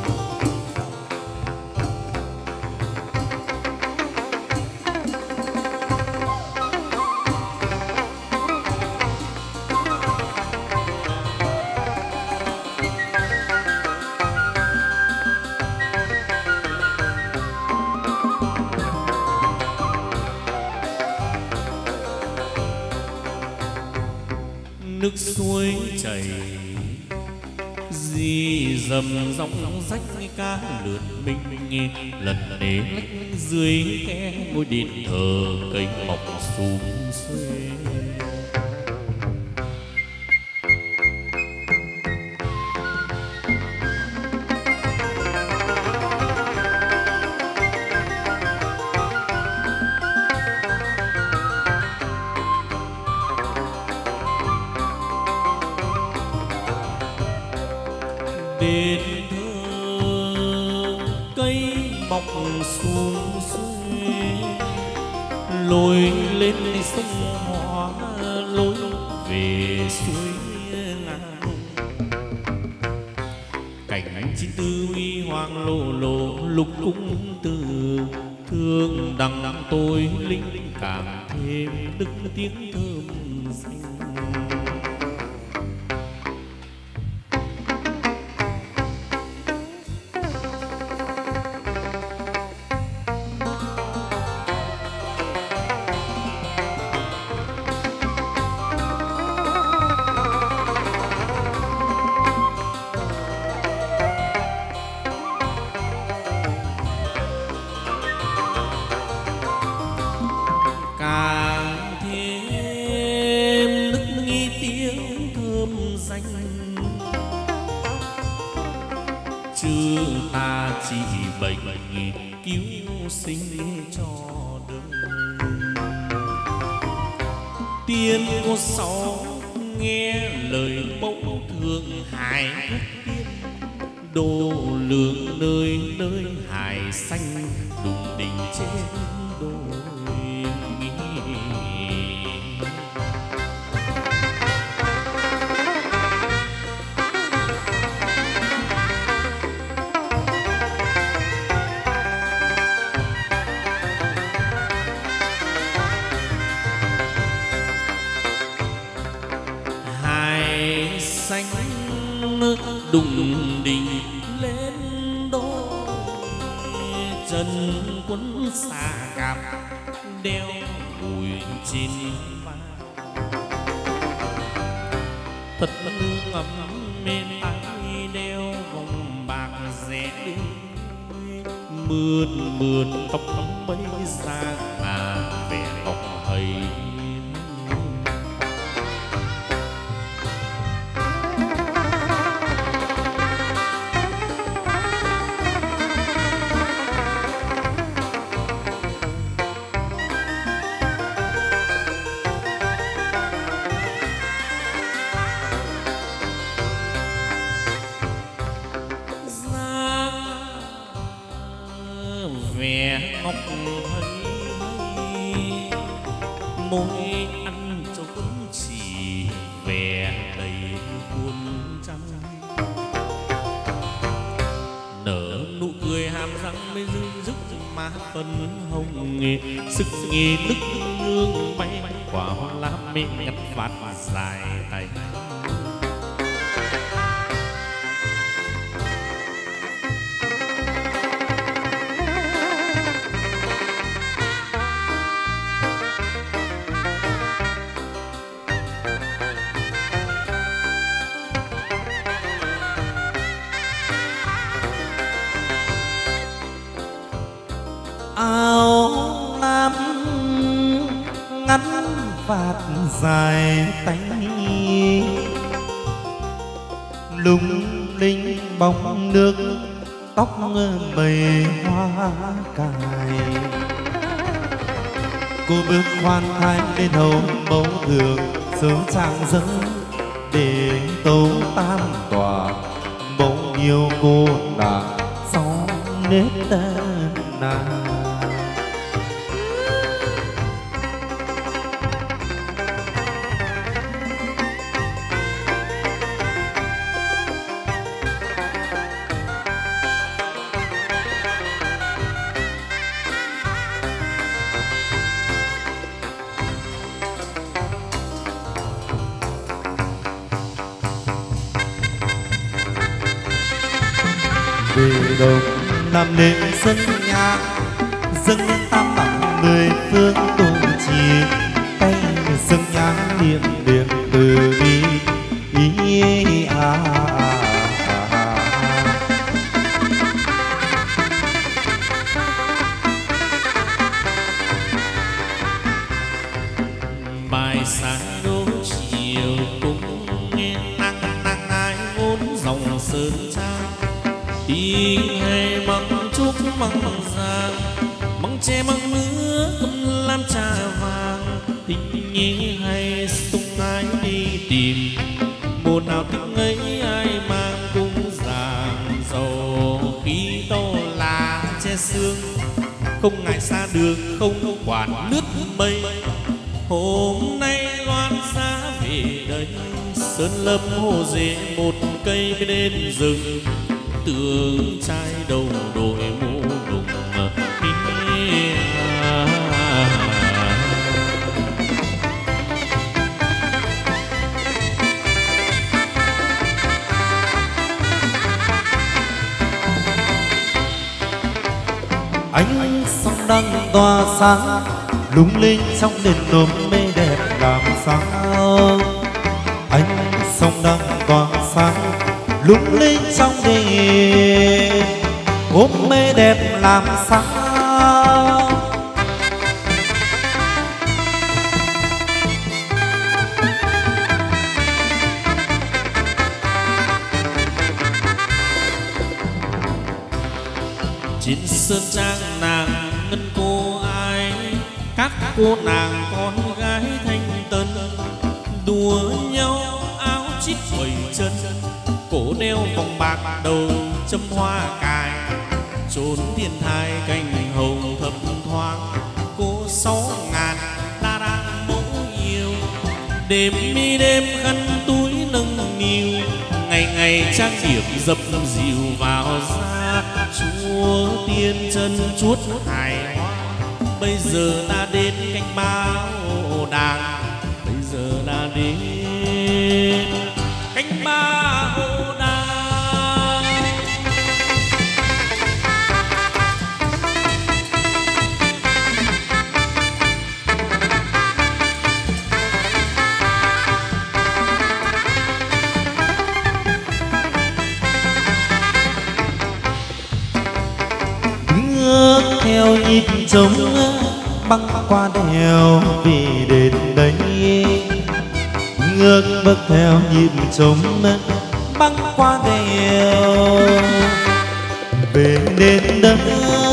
nước suối chảy di dầm dòng rách cá lượn mình lần đến dưới khe ngôi điện thờ cây mọc sum xuê đền thờ cây bọc xuống xuê lối lên sông Hóa lối về suối ngàn cảnh chín tư uy hoàng lộ lộ lục cung từ thương đằng tôi linh càng thêm đức tiếng thơm xanh càng thêm nức nghi tiếng thơm danh chứ ta chỉ bệnh cứu sinh cho đời tiên cô sáu nghe lời mẫu thượng hải tiên đồ lương nơi nơi hải xanh đùng đình trên đồi. Hải xanh đùng đình lên đôi, chân quân xa gặp đeo bùi trên vai. Thật lương ấm bên tay đeo vòng bạc rẽ đôi, mượn mượn tóc bấy xa mà vẻ ngọc hầy. Vẻ ngọc hây môi ăn cho cũng chỉ vẻ đầy buồn trăng, nở nụ cười hàm răng mới dưng dứt má phân hồng nghề sức nghề nức nương bay quả hoa lam mê ngắt vạt dài tay. Áo lam ngắn vạt dài tay, lung linh bóng nước tóc mây hoa cài. Cô bước khoan thai lên hầu mẫu thường sớm trang dẫn để tấu tam tòa bỗng nhiều cô nàng sau nếp nàng. Về đồng làm nên sân nhạc dâng lên tam tặng mười phương tùng trì, tay dâng nhang điện điện từ bi ý à, à, à. Bài sáng đốm chiều cũng nghe nắng nắng ai vốn dòng sơn trang, đi hay măng trúc măng giang măng tre măng mứa làm trà vàng. Tình nhi hay sung ai đi tìm, mùa nào tình ấy ai mang cung giàng dầu khí to là che xương, không ngại xa đường không quản lướt mây. Hôm nay loan giá về đây sơn lâm hồ dê một cây bên rừng, tường trai đầu đội mũ đùng. Ánh sông đang tỏa sáng lung linh trong đền nôm mê đẹp làm sao. Ánh sông đang tỏa sáng lung linh trong đền ôm mê đẹp làm sao. Trên sơn trang nàng ngân cô ai, các cô nàng con gái thanh tân đùa nhau áo chít quầy chân, cổ đeo vòng bạc đầu châm hoa cài, trốn thiên thai cành hồng thấp thoáng. Cô sáu ngàn ta đang mẫu yêu, đêm mi đêm khăn túi nâng niu, ngày ngày trang điểm dập dìu vào ra. Chúa tiên chân chuốt hài hoa, bây giờ ta đến canh bao đàn, bây giờ ta đến canh bao đàn. Bước theo nhịp trống băng qua đèo vì đến đây, ngước bước theo nhịp trống băng qua đèo về đến đây.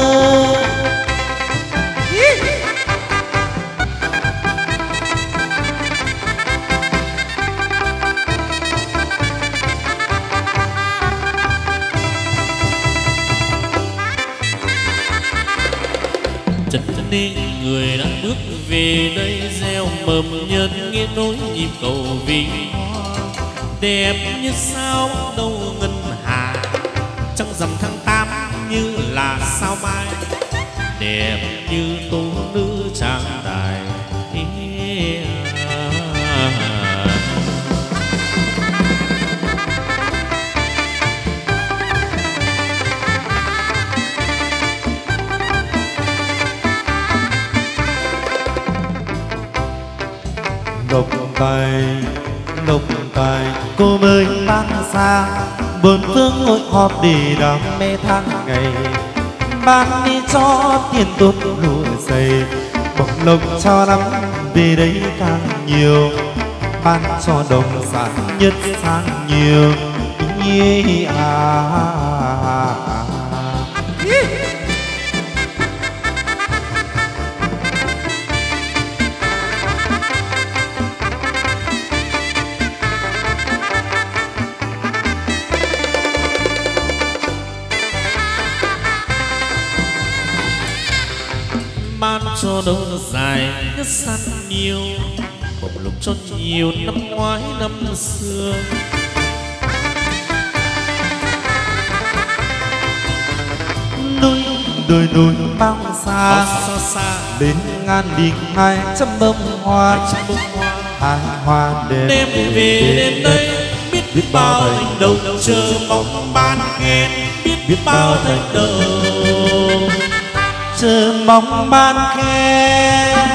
Chân đi người đã bước về đây, gieo mầm nhân nghe nối nhịp cầu vinh hoa. Đẹp như sao đâu ngân hà, trăng rằm tháng tám như là sao mai, đẹp như tố nữ trang đài. Lộc tài, lộc tài, cô mới tan xa, bốn phương hội họp để đam mê tháng ngày. Ban đi cho tiền tốt lụa dày, bộc lộc cho lắm về đây càng nhiều. Ban cho đồng sản nhất sang nhiều. Yeah, à, à, à. Ban cho đâu dài nhất săn nhiều, bộc lộc cho nhiều năm ngoái năm xưa. Núi đồi núi bao xa, xa xa đến ngàn đi hai trăm bông hoa, hai hoa đẹp đêm về đến đây. Biết biết bao thành đầu chờ mong ban khen, biết biết bao thành đầu chờ mong ban khen.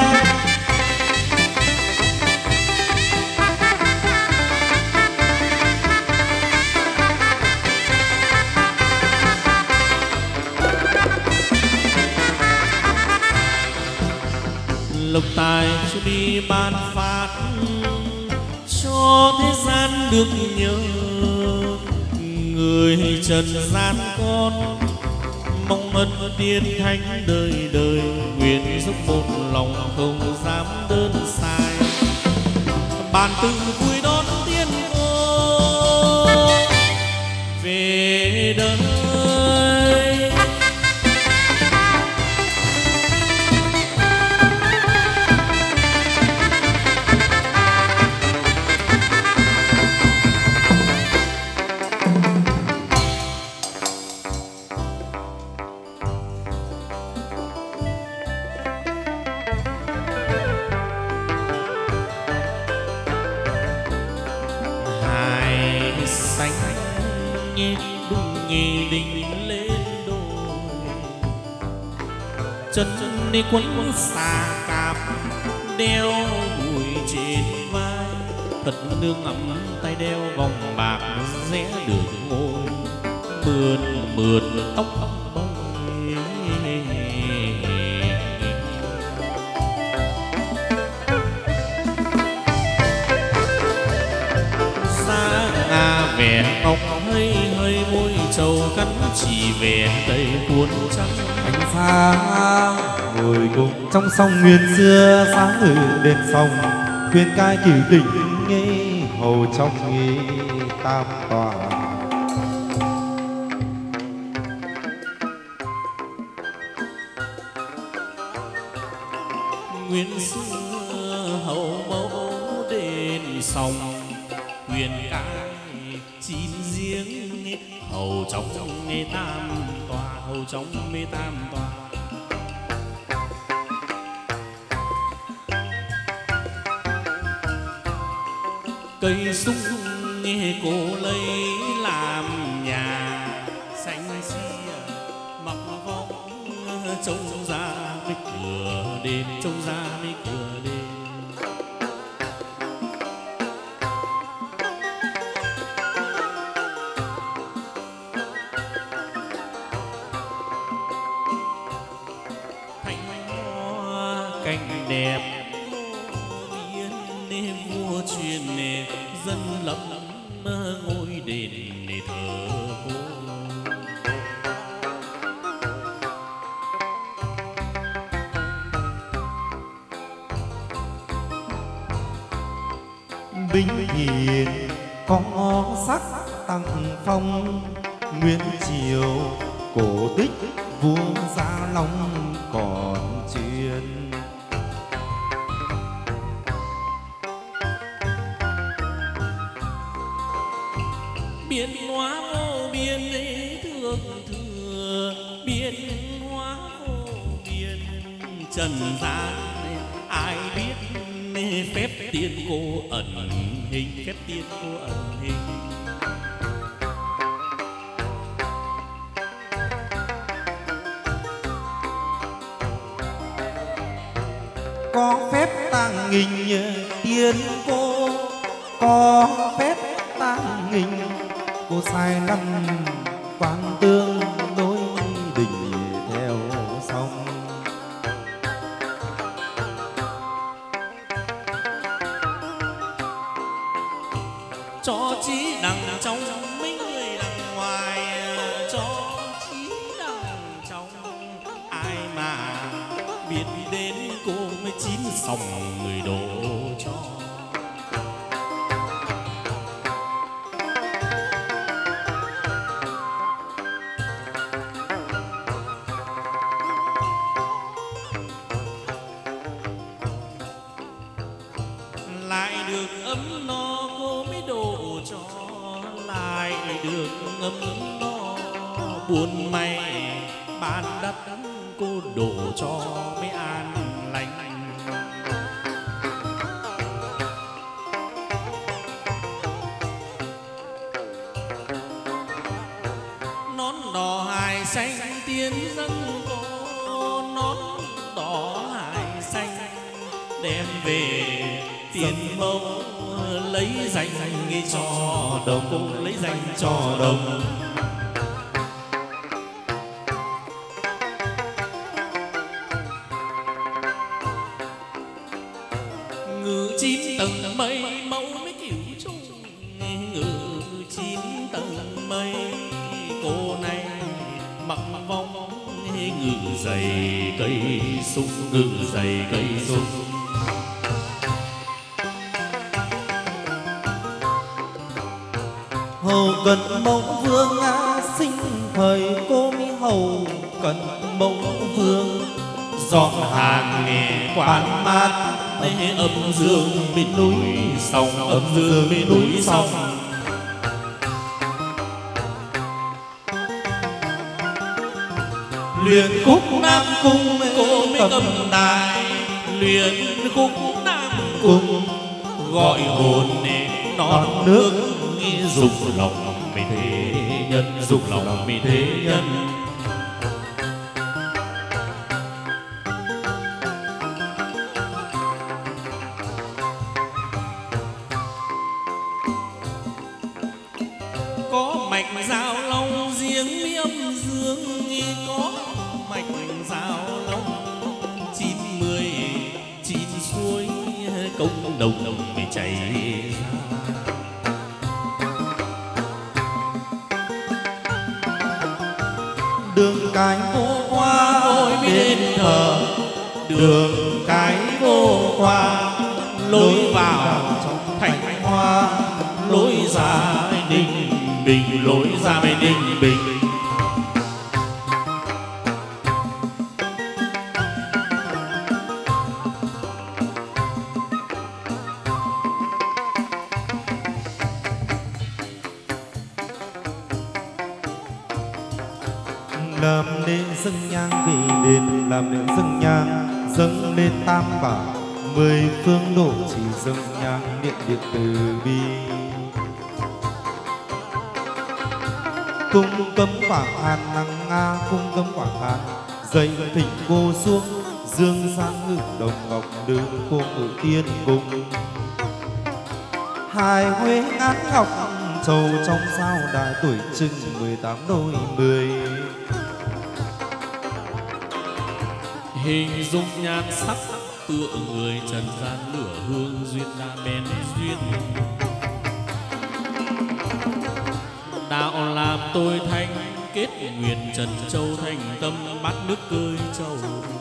lộc tài cho đi ban phát, cho thế gian được nhớ. Người trần gian con mong ân tiên thánh đời đời, nguyện giúp một lòng không dám đơn sai. Bàn từ vui đón tiên cô về đây. Chân đi quấn xà cạp, đeo bụi trên vai, thật nương ấm tay đeo vòng bạc rẽ đường môi, mượt mượt tóc bông. Da ngà vẻ ngọc hơi hơi môi trầu cắn chỉ vẻ đầy cuốn trắng. Ánh sáng ngồi cùng trong sông nguyên xưa, sáng ngự đền sông khuyên cai cửu tình nghe hầu trong nghi tam tòa. nguyên xưa hậu mẫu đền sòng, huyền cái chín giếng hầu trong tam tòa, hầu trong tam tòa. Cây sung cô lấy làm nhà, xanh xia mặc vong trông ra mấy cửa đêm, trông ra mấy cửa đêm. Thanh hoa cành đẹp yên, vua truyền dân lắm ngôi đền thờ cô. Binh hiền có sắc tặng phong, nguyên triều cổ tích vua Gia Long còn truyền. Biến hóa vô biên thượng thừa, biến hóa vô biên trần gian, ai biết phép tiên cô ẩn hình, phép tiên cô ẩn hình. Có phép tàng nghìn tiên cô, có phép tàng nghìn cô sai lầm quan tương đối đình theo sông. Cho chí đằng trong mấy người đằng ngoài, cho chí đằng trong ai mà biết đến cô mới chín sòng người đổ cho. Lại được ấm no cô mới đổ cho, lại được ấm no buồn may ban đắp cô đổ cho mới an lành. Nón đỏ hài xanh tiến dân cô, nón đỏ hài xanh đem về tiền mẫu lấy danh cho đồng, cô lấy danh cho đồng. Ngự chín tầng mây mẫu mới kiểu chung, ngự chín tầng mây cô này mặc vong ngự dày cây sung, ngự dày cây sung. Hầu cận mẫu vương ngã sinh thời, cô mi hầu cận mẫu vương dọn hàng nghe quan mát âm dương bên núi sông, âm dương bên núi sông. luyện khúc nam cung cô mới cầm đài, luyện khúc nam cung gọi hồn non nước, dục lòng mi thế nhân, dục lòng mi thế nhân. Có mạch giao long riêng âm dương, có mạch giao long chín mươi chín suối công đồng đồng mới chảy ra. đường cái vô qua ôi bên thờ, đường cái vô qua lối vào trong thành hoa, lối ra Ninh Bình, lối ra bên Ninh Bình. làm lễ dâng nhang về đền, làm lễ dâng nhang dâng lên tam bảo, mười phương độ chỉ dâng nhang niệm điện từ bi. Cung cấm quảng hàn năng nga, cung cấm quảng hàn dậy thỉnh cô xuống, dương sang ngự đồng ngọc nữ cô ngự tiên cung. Hai huế ngát ngọc trầu trong sao đài, tuổi chừng mười tám đôi mười. Hình dung nhan sắc tựa người trần gian, lửa hương duyên đã bén duyên. Đạo làm tôi thanh kết nguyện, trần châu thành tâm bắt nước cơi châu.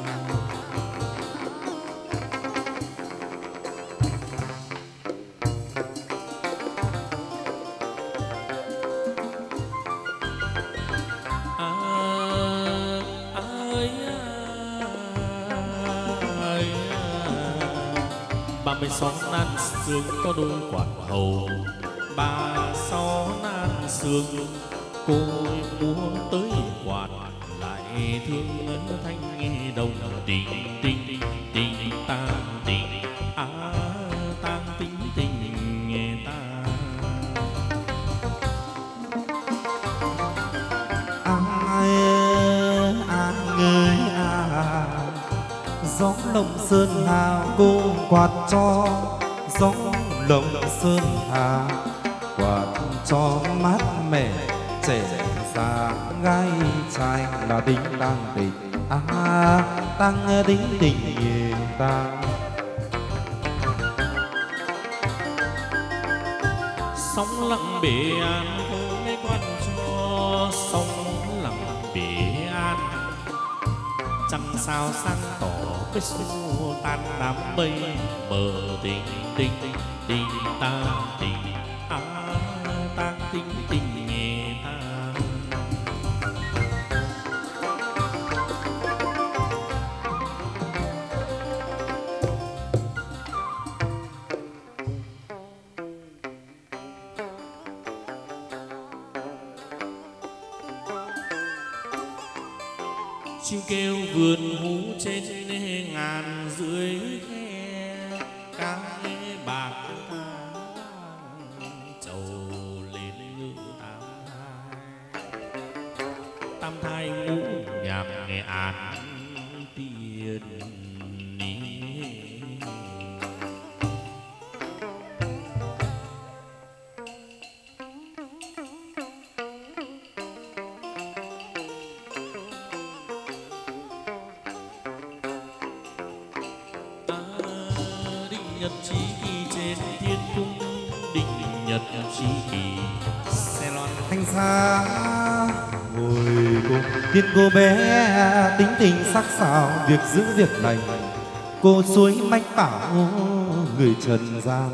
Ba mươi sáu nan sương có đôi quạt hầu, ba sáu nan sương côi múa tới quạt, lại thương thanh nghe đồng tình tình tình ta tình á ta tình tình nghe ta. Ai ai ơi à, gió lộng sơn hà cô quạt cho, gió lộng sơn hà quạt cho mát mẻ, trẻ già gái trai là tính đang tình à, tăng tính tình ta. Sóng lặng bể an cô nghe quan cho, sóng lặng bể an trăng sao sáng tỏ, với xua tan đám mây mờ tình tình tình ta tình á ta tình tình nghe ta. Chim kêu vườn hú trên ngàn dưới khe, cá bạc trầu lên ngự tam thai, tam thai ngũ nhạc nghệ an tiền ní. Nhật chí kỳ trên thiên cung, định nhật chí kỳ xe loan Thanh xa ngồi cùng tiên cô bé tính tình sắc sảo, việc giữ việc lành cô suối mách bảo người trần gian.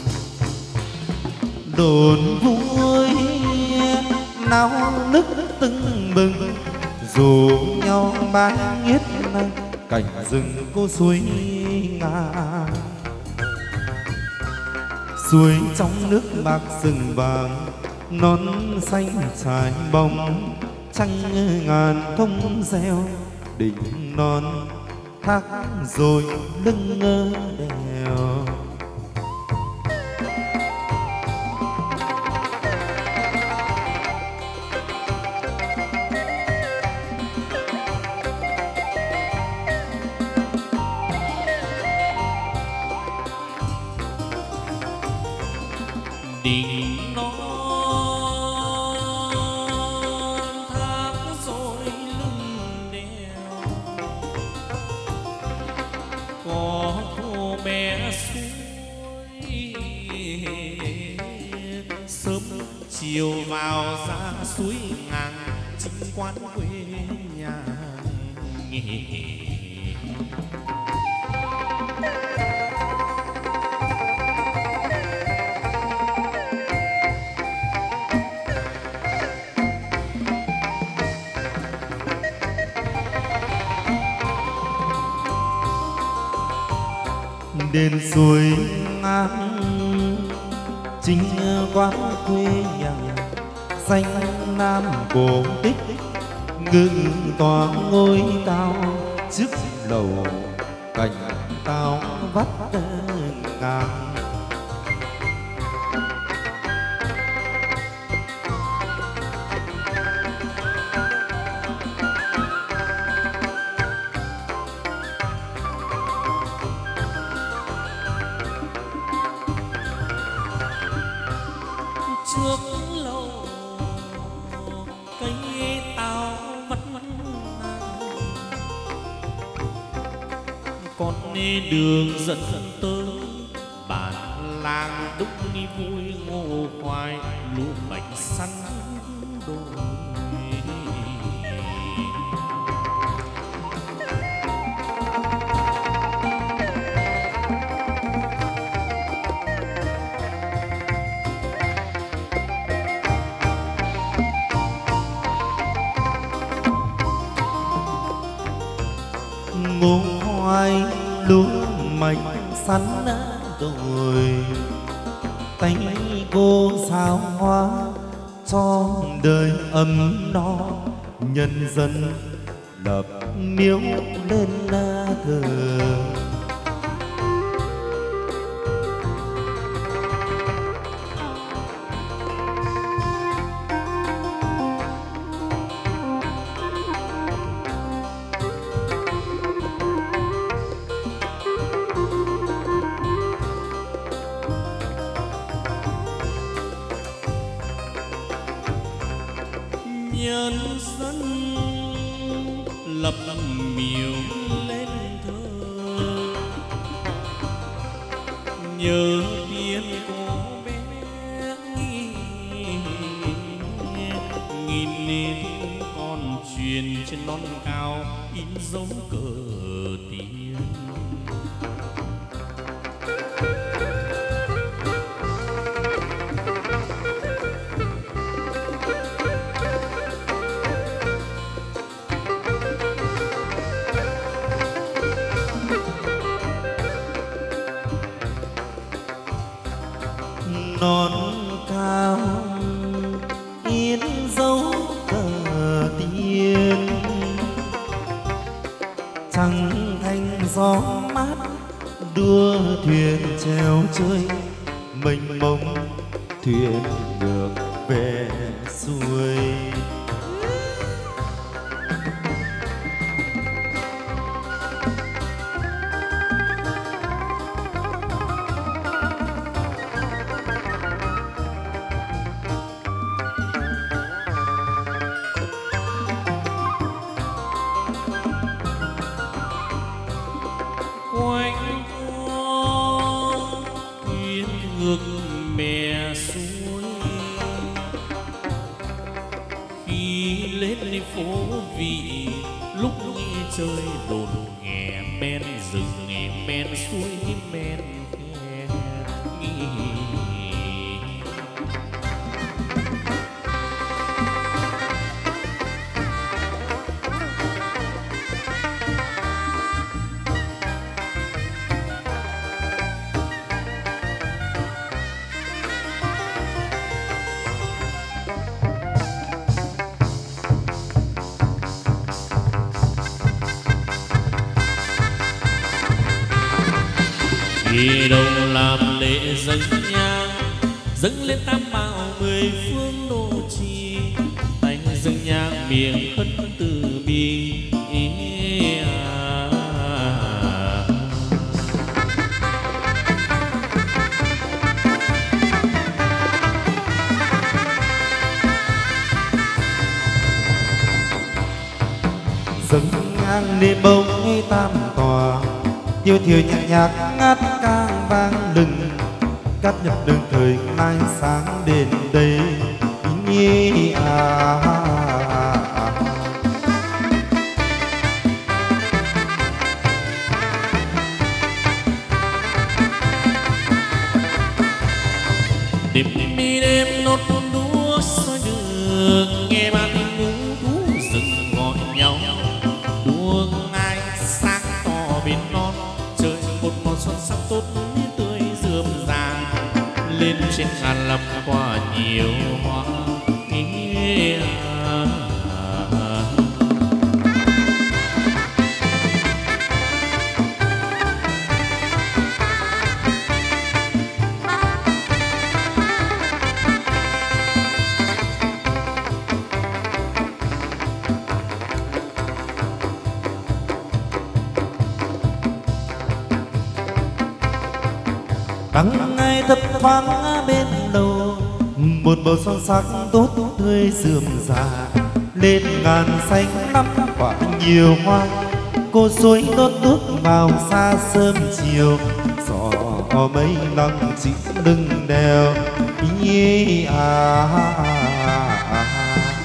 Đồn vui náo nức tưng bừng, rủ nhau bái nghiết cảnh rừng cô suối ngang. Suối trong nước bạc rừng vàng, nón xanh trải bóng, trăng ngàn thông reo đỉnh non, thác rồi lưng đèo. đỉnh non thác rồi lưng đèo, có cô bé suối sớm chiều vào ra suối ngang, chính quan quê nhà nghề. Đền suối ngang chính quán quê nhà, danh nam cổ tích ngự tòa ngôi cao trước lầu cảnh tao vắt ngang. Trước lâu cây tao vắt ngang, con đi đường dẫn tới bản làng đúc đi vui ngô khoai lúa bạch sắn đồi. Ngô khoai lúa mạch sắn đồi, tay cô sao hoa cho đời ấm no. Nhân dân lập miếu lên thờ, nhân dân lập miếu lên thờ, nhớ tiếng cô bé nghìn年con truyền trên non cao in dấu cờ tiên. non cao in dấu cờ tiên, trăng thanh gió mát đua thuyền chèo chơi mênh mông thuyền ngược về xuôi. Quanh co thuyền ngược mè suối, khi lên phố vị lúc đi chơi đồn nghe men rừng nghe men suối men khe nghỉ. Khi đông làm lễ dâng nhang, dâng lên tam bảo mười phương độ trì, tay dâng nhang miệng khấn từ bi. Dâng nhang để bông tam tòa, tiêu thiểu nhạc nhạc ngát càng vang lừng, cát nhập đường thời mai sáng đến đây nhi à. Đêm đi đêm nốt đúa soi đường, nghe ban ngũ thú rừng gọi nhau, đua ai sáng tỏ bên non trời một màu xuân sắc tốt tươi rườm rà, lên trên ngàn lập hoa nhiều hoa. đắng ngay thấp thoáng bên đầu, một bầu son sắc tốt tươi rườm rà, lên ngàn xanh năm quả nhiều hoa. Cô suối đốt nước vào xa sớm chiều, gió mấy nắng chỉ lưng đèo ý à, à, à, à.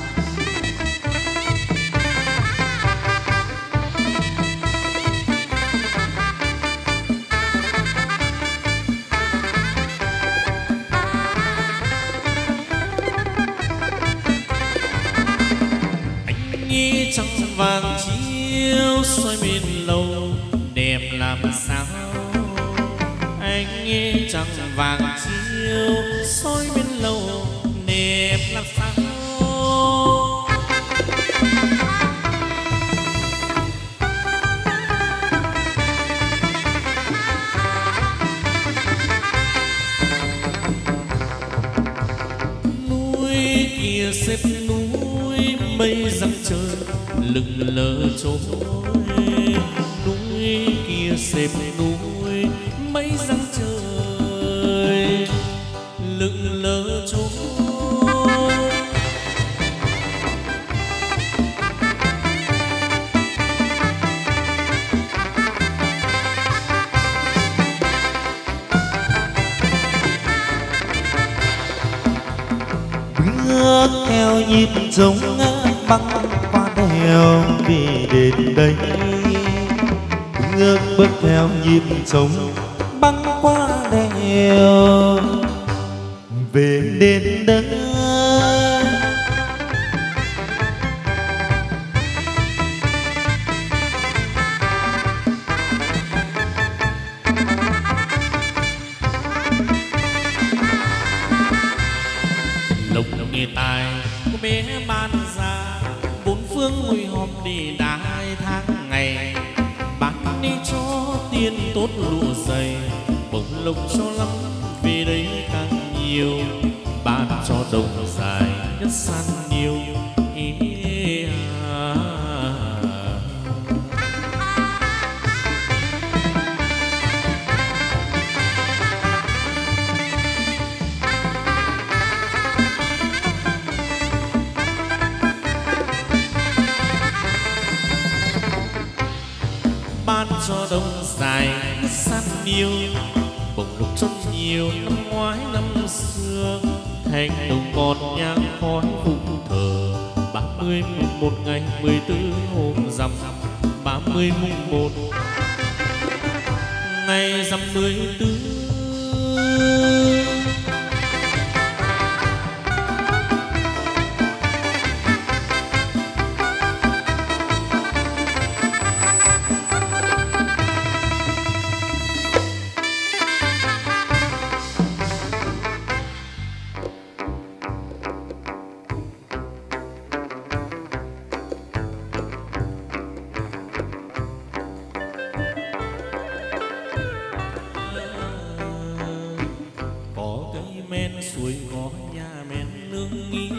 Anh nghĩ trăng vàng chiếu soi bên lầu đẹp làm sao. Anh nghĩ trăng vàng chiếu soi bên lầu đẹp làm sao. Núi kia xếp núi mây răng trời lững lờ trôi. Núi kia xếp núi mây răng trời lững lờ trôi. Bước theo nhịp trống băng qua đèo về đến đây. Bước bước theo nhịp trống băng qua đèo về đến đây. Lộc nghe tài cô bé ban ra, bốn phương ngồi họp để đãi tháng ngày. Bán đi cho tiền tốt lụa dày, bông lộc cho lắm về đây càng nhiều. Bán cho đồng dài nhất san nhiều ý à. Ban cho đông dài nhất san nhiều, bông lục rất nhiều năm ngoái năm xưa. Thành đồng còn nhang khói phụng thờ, ba mươi mùng một ngày mười tư hôm rằm, ba mươi mùng một ngày rằm mười tư. Men suối có nhà men nương nghi,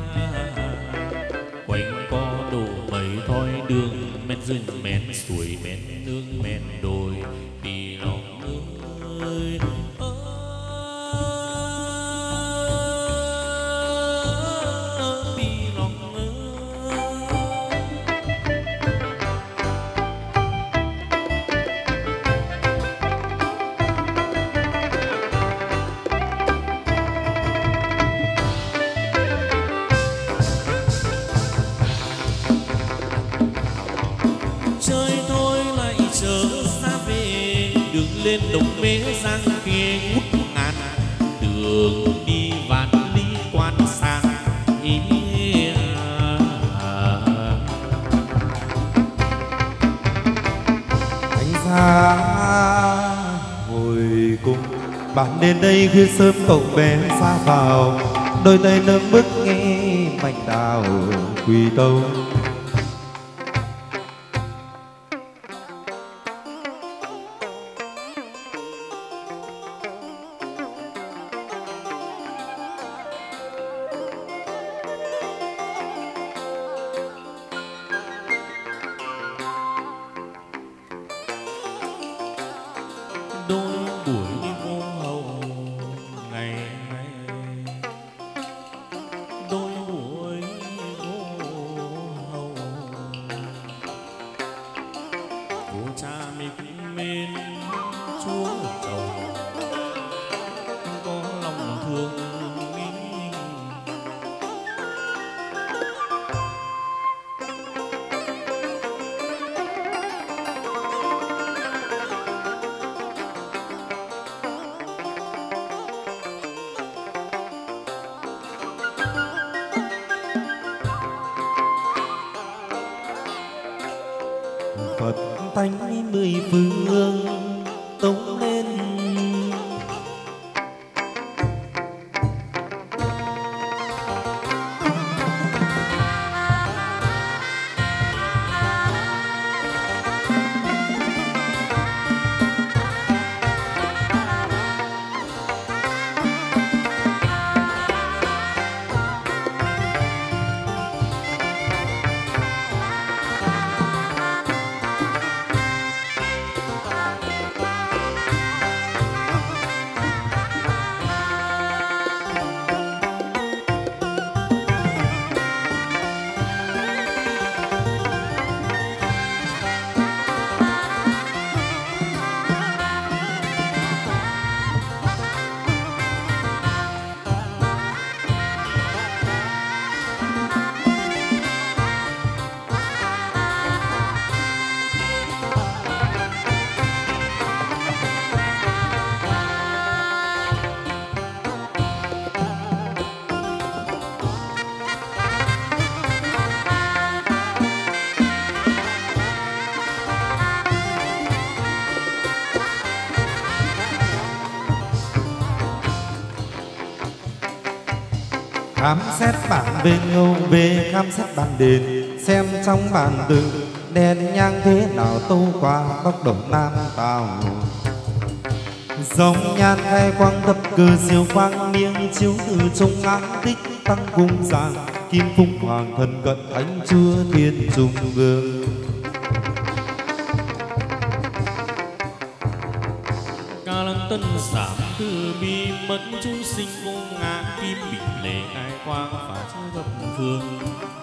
quanh co đổ mấy thoi đường. Men rừng men suối men nương men đồi đi lòng ơi đi lòng ơi. Chơi thôi lại trở xa về, đường lên đồng mế giang kia ngút ngàn. Đường đi vạn ly quan xa ý à. Anh ra hồi cùng bạn đến đây khuya sớm cậu bé xa vào, đôi tay nâng bước nghe mạch đào quỳ tâu. Đôi buổi đi vô hầu của cha mình mến chúa chồng có lòng thương nghĩ. Phật thánh mười phương tống lên, khám xét bản về ngâu về khám xét bản đền, xem trong bản tự đèn nhang thế nào tâu qua tốc độ nam tàu. Dòng nhan khai quang thập cử diệu quang miệng chiếu từ trung áng tích tăng cung giang, kim phụng hoàng thần cận thánh chúa thiên trung vương. Ca lăng tân giảm từ bi mẫn chúng sinh vô ngã, kim bình lệ khai quang phá chư thập phương.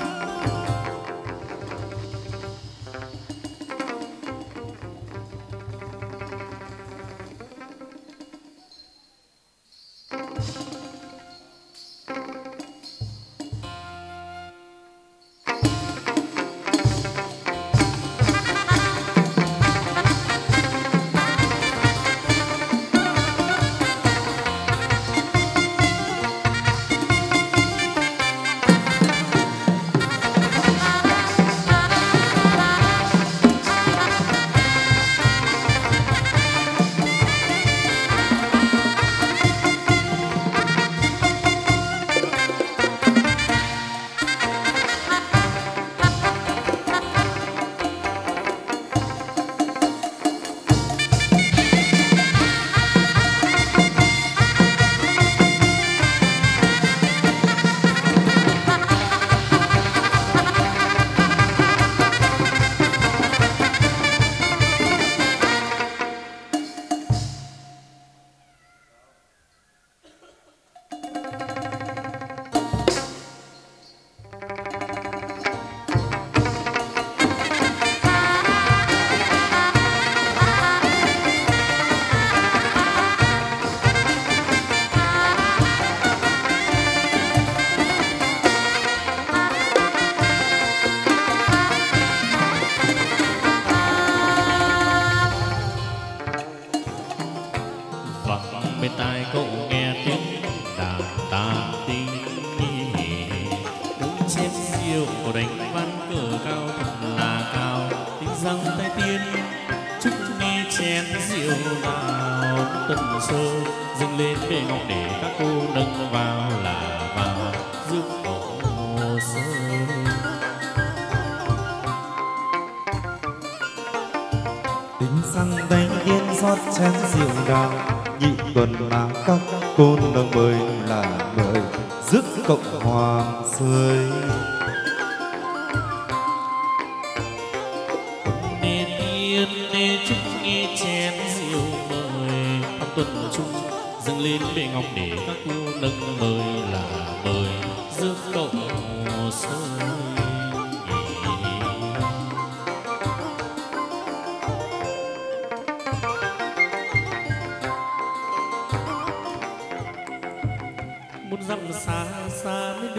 Chén rượu đào nhị tuần mà các cô nâng mời là mời rước cộng hoàng sơi. Nê tiên nê chúc nghe chén rượu mời thăm tuần chung dâng lên bệ ngọc để các cô nâng mời là mời rước cộng sơi.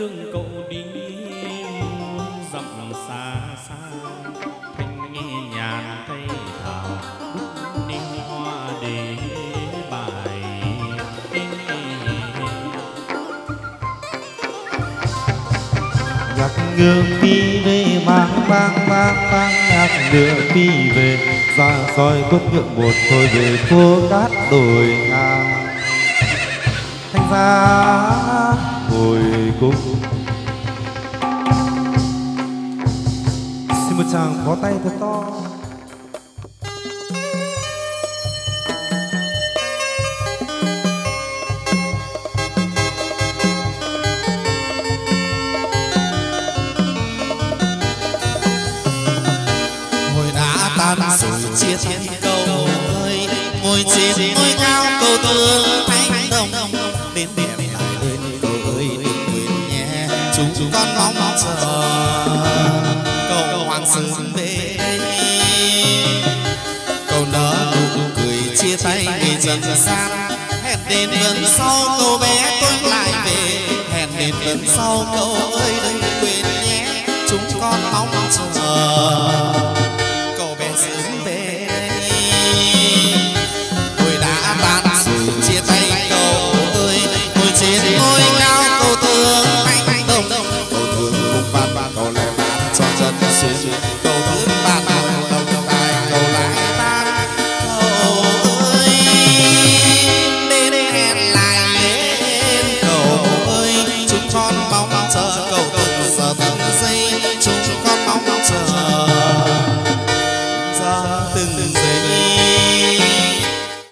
đường cậu đi muôn dặm xa xa, thanh nghe nhàn thay thảo đúc nên hoa để bài. Nhạc ngược đi về mang mang mang mang nhạc ngược đi về ra soi cốt ngựa một thôi về phố cát đồi ngang thanh giá hồi cung. Xin một tràng phó tay thật to. Rồi chia thân cầu ơi, ngồi trên ngôi cao cầu tương thánh đồng, đến đẹp lại lên cầu ơi đừng quên nhé, chúng con mong chờ cầu hoàng sơn về đây. Cầu nở nụ cười chia tay người dần gian, hẹn đến lần sau cầu bé tôi lại về, hẹn đến lần sau cầu ơi.